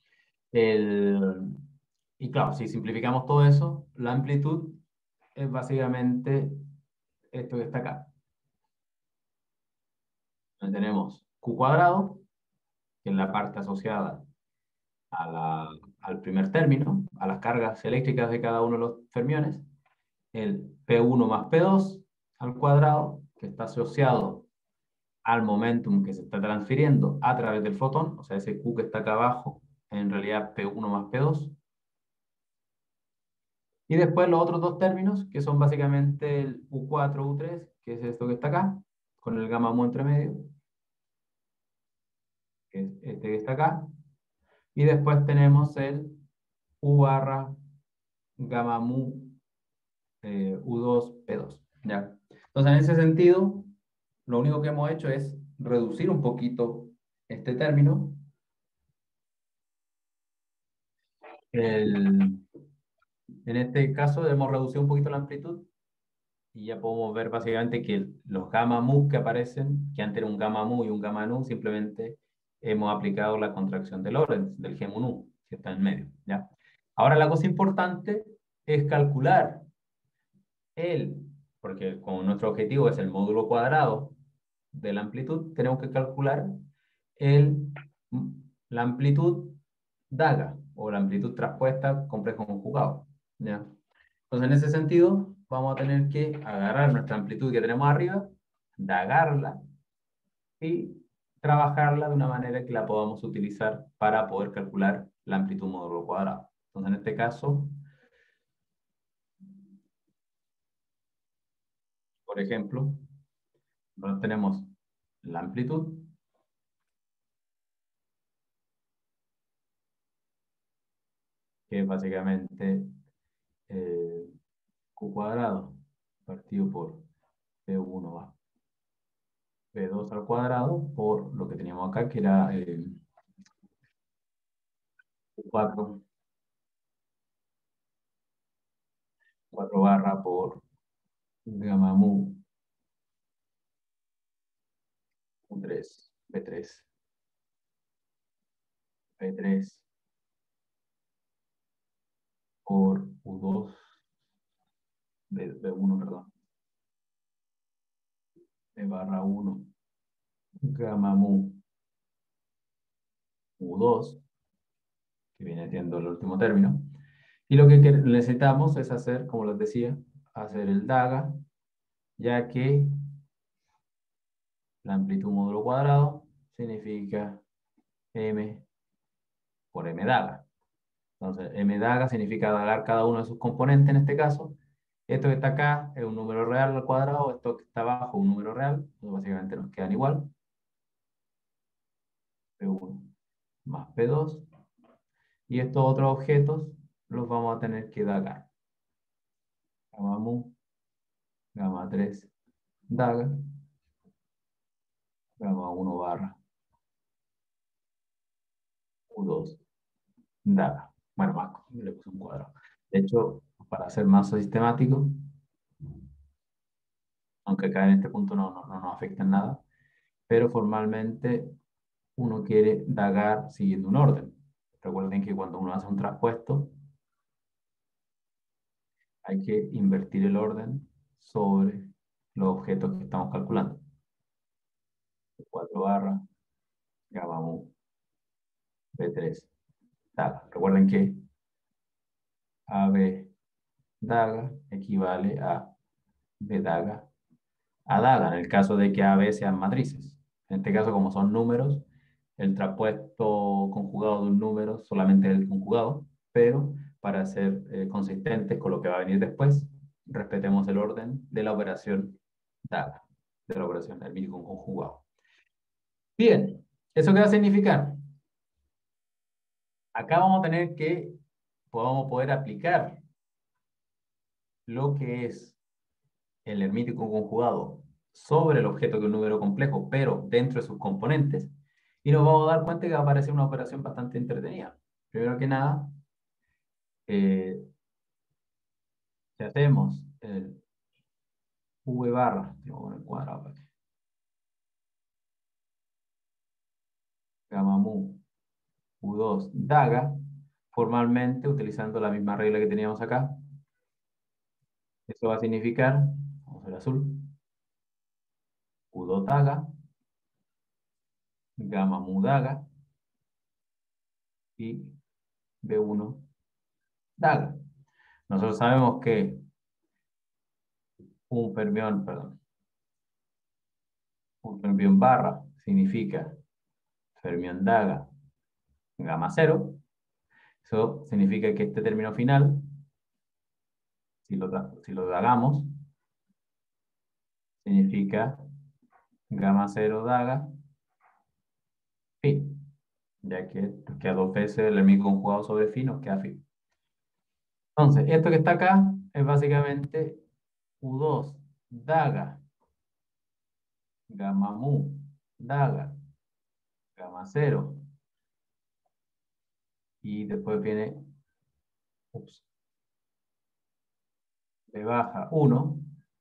El, y claro, si simplificamos todo eso, la amplitud es básicamente esto que está acá. Donde tenemos Q cuadrado, que es la parte asociada a la, al primer término, a las cargas eléctricas de cada uno de los fermiones, el P uno más P dos al cuadrado, que está asociado al momentum que se está transfiriendo a través del fotón, o sea, ese Q que está acá abajo, en realidad P uno más P dos. Y después los otros dos términos, que son básicamente el U cuatro, U tres, que es esto que está acá, con el gamma mu entre medio, que es este que está acá. Y después tenemos el U barra gamma mu eh, U dos P dos. ¿Ya? Entonces, en ese sentido, lo único que hemos hecho es reducir un poquito este término. El, en este caso, hemos reducido un poquito la amplitud y ya podemos ver básicamente que los gamma mu que aparecen, que antes era un gamma mu y un gamma nu, simplemente hemos aplicado la contracción de Lorentz, del G mu nu, que está en medio. ¿Ya? Ahora, la cosa importante es calcular el, porque como nuestro objetivo es el módulo cuadrado de la amplitud, tenemos que calcular el, la amplitud daga o la amplitud traspuesta complejo conjugado. ¿Ya? Entonces, en ese sentido, vamos a tener que agarrar nuestra amplitud que tenemos arriba, dagarla y trabajarla de una manera que la podamos utilizar para poder calcular la amplitud módulo cuadrado. Entonces, en este caso, por ejemplo, nosotros tenemos la amplitud, que es básicamente eh, Q cuadrado partido por P uno más P dos al cuadrado por lo que teníamos acá, que era eh, cuatro, cuatro barra por gamma mu U tres, P tres, P tres por U dos, B, B1, perdón, P barra uno, gamma mu U dos, que viene siendo el último término. Y lo que necesitamos es hacer, como les decía, hacer el daga, ya que la amplitud módulo cuadrado significa m por m daga. Entonces, m daga significa dagar cada uno de sus componentes en este caso. Esto que está acá es un número real al cuadrado, esto que está abajo un número real, entonces básicamente nos quedan igual. P uno más P dos. Y estos otros objetos los vamos a tener que dagar. Gamma mu, gamma tres, daga, gamma uno barra U dos, daga. Bueno, más, le puse un cuadrado. De hecho, para ser más sistemático, aunque acá en este punto no, no, no nos afecta en nada, pero formalmente uno quiere dagar siguiendo un orden. Recuerden que cuando uno hace un traspuesto, hay que invertir el orden sobre los objetos que estamos calculando. cuatro barra, gamma mu, B tres, daga. Recuerden que A B daga equivale a B daga a daga, en el caso de que A B sean matrices. En este caso, como son números, el traspuesto conjugado de un número solamente es el conjugado, pero para ser eh, consistentes con lo que va a venir después, respetemos el orden de la operación daga, de la operación hermítico conjugado. Bien, ¿eso qué va a significar? Acá vamos a tener que, podamos poder aplicar lo que es el hermítico conjugado sobre el objeto que es un número complejo, pero dentro de sus componentes, y nos vamos a dar cuenta que va a aparecer una operación bastante entretenida. Primero que nada, eh, si hacemos el V barra, tengo que poner cuadrado para que, gamma mu U dos daga, formalmente, utilizando la misma regla que teníamos acá, eso va a significar, vamos a ver azul, U dos daga, gamma mu daga y B uno daga. Nosotros sabemos que un fermión, perdón, un fermión barra significa fermión daga gamma cero. Eso significa que este término final, si lo, si lo dagamos, significa gamma cero daga phi, ya que nos queda dos veces el enemigo conjugado sobre phi, nos queda phi. Entonces, esto que está acá es básicamente U dos daga gamma mu daga gamma cero y después viene ups, B baja uno.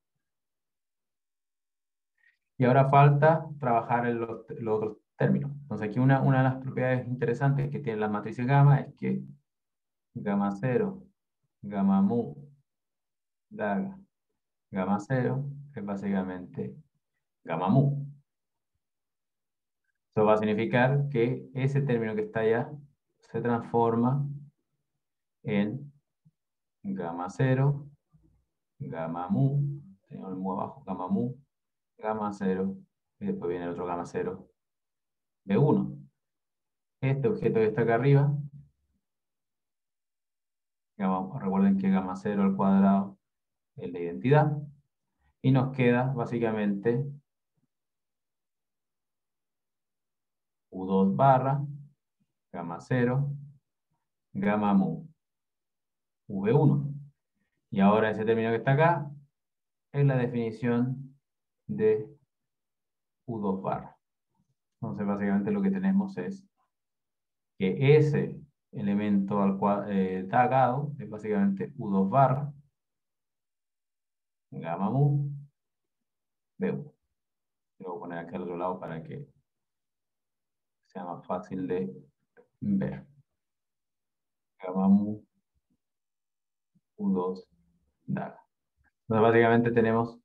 Y ahora falta trabajar en los, los otros términos. Entonces aquí una, una de las propiedades interesantes que tienen las matrices gamma es que gamma cero, gamma mu, daga, gamma cero es básicamente gamma mu. Eso va a significar que ese término que está allá se transforma en gamma cero, gamma mu, tenemos el mu abajo, gamma mu, gamma cero, y después viene el otro gamma cero, B uno. Este objeto que está acá arriba, gamma, recuerden que gamma cero al cuadrado es la identidad, y nos queda básicamente U dos barra, gamma cero, gamma mu, V uno. Y ahora ese término que está acá es la definición de U dos barra. Entonces básicamente lo que tenemos es que ese elemento al cual eh, tagado es básicamente U dos barra, gamma mu, B uno. Lo voy a poner aquí al otro lado para que sea más fácil de ver. Gamma mu, U dos daga. Entonces básicamente tenemos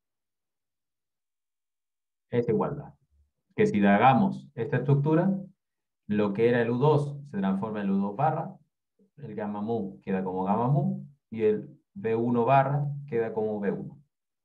esa igualdad. Que si dagamos esta estructura, lo que era el U dos se transforma en U dos barra, el gamma mu queda como gamma mu y el B uno barra queda como B uno.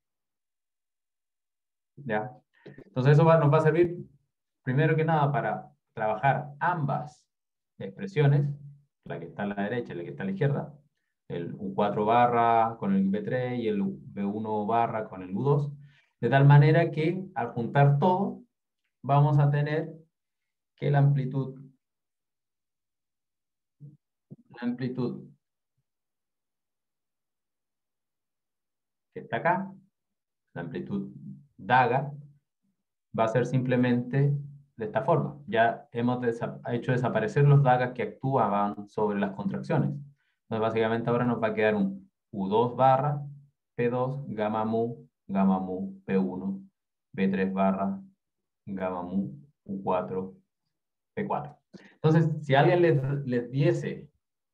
¿Ya? Entonces eso va, nos va a servir primero que nada para trabajar ambas expresiones, la que está a la derecha y la que está a la izquierda, el U cuatro barra con el B tres y el B uno barra con el U dos, de tal manera que al juntar todo vamos a tener que la amplitud, la amplitud que está acá, la amplitud daga, va a ser simplemente de esta forma. Ya hemos hecho desaparecer los dagas que actuaban sobre las contracciones. Entonces, básicamente ahora nos va a quedar un U dos barra, P dos, gamma mu, gamma mu, P uno, B tres barra, gamma mu, U cuatro, P cuatro. Entonces, si alguien les, les diese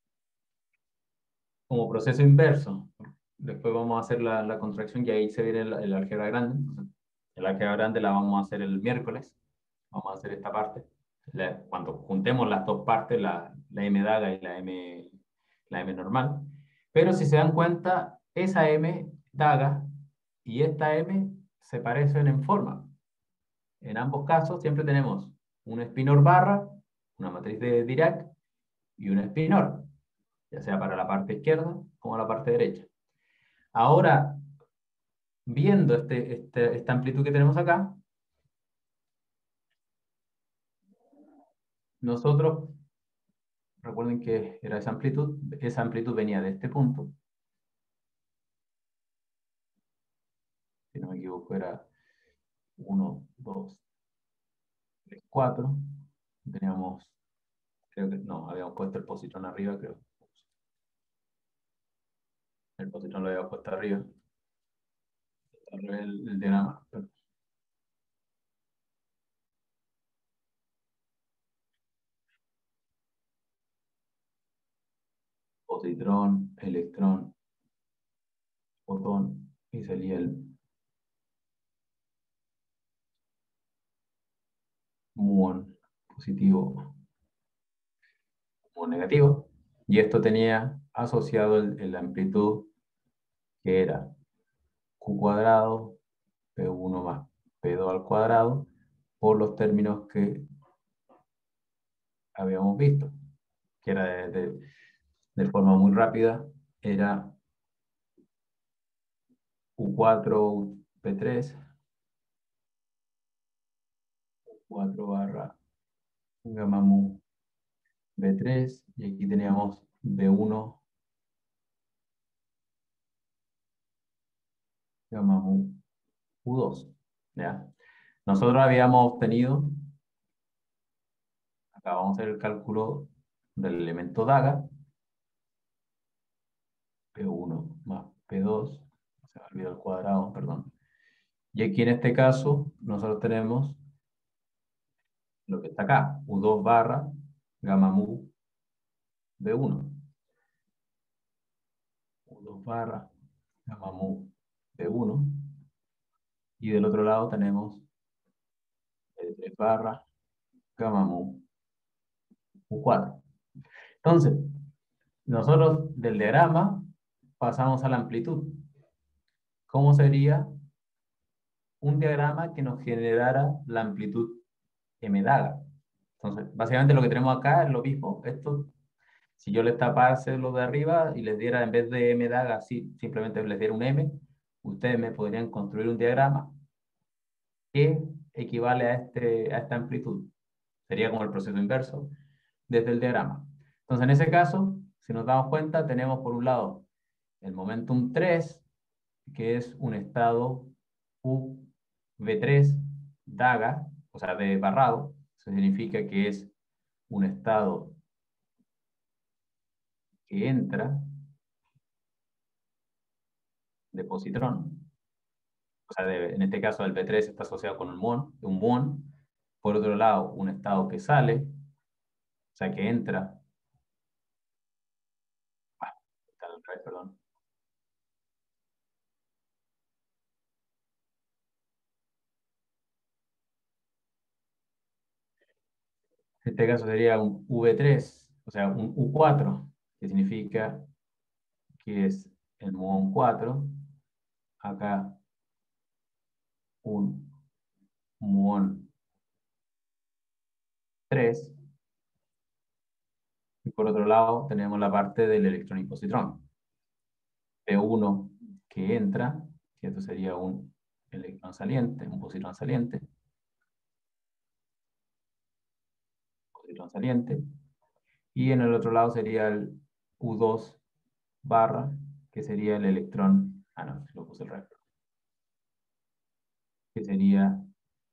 como proceso inverso, después vamos a hacer la, la contracción y ahí se viene el, el álgebra grande. Entonces, el álgebra grande la vamos a hacer el miércoles. Vamos a hacer esta parte. La, cuando juntemos las dos partes, la, la M daga y la M, la M normal. Pero si se dan cuenta, esa M daga y esta M se parecen en forma. En ambos casos siempre tenemos un espinor barra, una matriz de Dirac y un espinor, ya sea para la parte izquierda como la parte derecha. Ahora, viendo este, este, esta amplitud que tenemos acá, nosotros, recuerden que era esa amplitud, esa amplitud venía de este punto. Si no me equivoco era uno, dos, tres, cuatro. Teníamos, creo que, no, habíamos puesto el positrón arriba, creo. El positrón lo habíamos puesto arriba. Arriba el, el diagrama. Positrón, electrón, fotón, y salía el muón positivo, muón negativo. Y esto tenía asociado el, el amplitud que era Q cuadrado, P uno más P dos al cuadrado, por los términos que habíamos visto, que era de, de, de forma muy rápida, era U cuatro P tres, U cuatro barra gamma mu B tres, y aquí teníamos B uno gamma mu U dos. ¿Ya? Nosotros habíamos obtenido, acá vamos a hacer el cálculo del elemento daga, P uno más P dos, se me olvidó el cuadrado, perdón. Y aquí en este caso, nosotros tenemos lo que está acá, U dos barra gamma mu B uno. U dos barra gamma mu B uno. Y del otro lado tenemos B tres barra gamma mu U cuatro. Entonces, nosotros del diagrama pasamos a la amplitud. ¿Cómo sería un diagrama que nos generara la amplitud M daga? Entonces, básicamente lo que tenemos acá es lo mismo. Esto, si yo les tapase lo de arriba y les diera, en vez de M daga, así, simplemente les diera un M, ustedes me podrían construir un diagrama que equivale a, este, a esta amplitud. Sería como el proceso inverso desde el diagrama. Entonces, en ese caso, si nos damos cuenta, tenemos por un lado el momentum tres, que es un estado U V tres daga, o sea, de barrado. Eso significa que es un estado que entra de positrón. O sea, de, en este caso el V tres está asociado con un muón, un muón. Por otro lado, un estado que sale, o sea, que entra. Ah, está al revés, perdón. En este caso sería un V tres, o sea, un U cuatro, que significa que es el muón cuatro. Acá un muón tres. Y por otro lado tenemos la parte del electrón y positrón. P uno que entra, que esto sería un electrón saliente, un positrón saliente. Positrón saliente. Y en el otro lado sería el U dos barra, que sería el electrón, ah no, lo puse el resto, que sería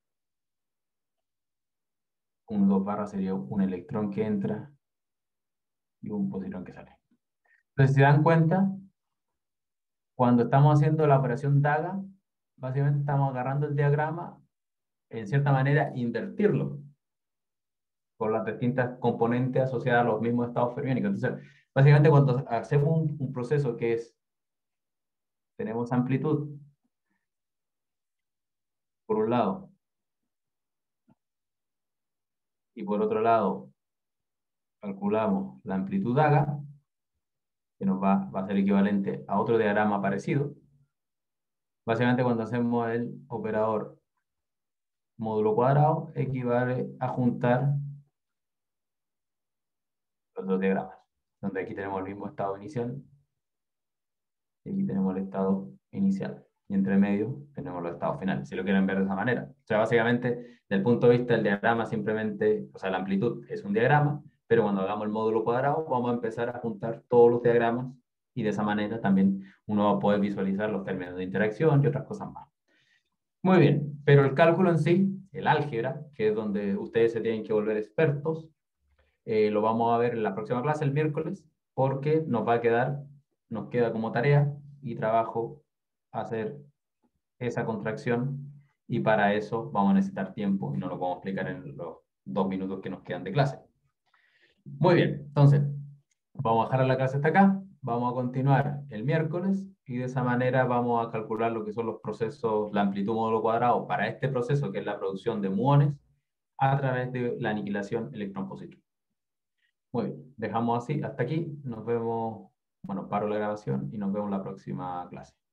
un dos barra, sería un electrón que entra y un positrón que sale. Entonces, si se dan cuenta, cuando estamos haciendo la operación daga, básicamente estamos agarrando el diagrama, en cierta manera, invertirlo por las distintas componentes asociadas a los mismos estados fermiónicos. Entonces, básicamente cuando hacemos un, un proceso que es, tenemos amplitud, por un lado, y por otro lado, calculamos la amplitud daga, que nos va, va a ser equivalente a otro diagrama parecido. Básicamente cuando hacemos el operador módulo cuadrado, equivale a juntar los dos diagramas, donde aquí tenemos el mismo estado inicial, y aquí tenemos el estado inicial, y entre medio tenemos los estados finales, si lo quieren ver de esa manera. O sea, básicamente, desde el punto de vista del diagrama, simplemente, o sea, la amplitud es un diagrama, pero cuando hagamos el módulo cuadrado, vamos a empezar a juntar todos los diagramas, y de esa manera también uno va a poder visualizar los términos de interacción y otras cosas más. Muy bien, pero el cálculo en sí, el álgebra, que es donde ustedes se tienen que volver expertos, eh, lo vamos a ver en la próxima clase, el miércoles, porque nos va a quedar, nos queda como tarea y trabajo hacer esa contracción, y para eso vamos a necesitar tiempo y no lo podemos explicar en los dos minutos que nos quedan de clase. Muy bien, entonces, Vamos a dejar la clase hasta acá, vamos a continuar el miércoles y de esa manera vamos a calcular lo que son los procesos, la amplitud módulo cuadrado para este proceso que es la producción de muones a través de la aniquilación electrón-positron. Muy bien, dejamos así hasta aquí, nos vemos, bueno, paro la grabación y nos vemos la próxima clase.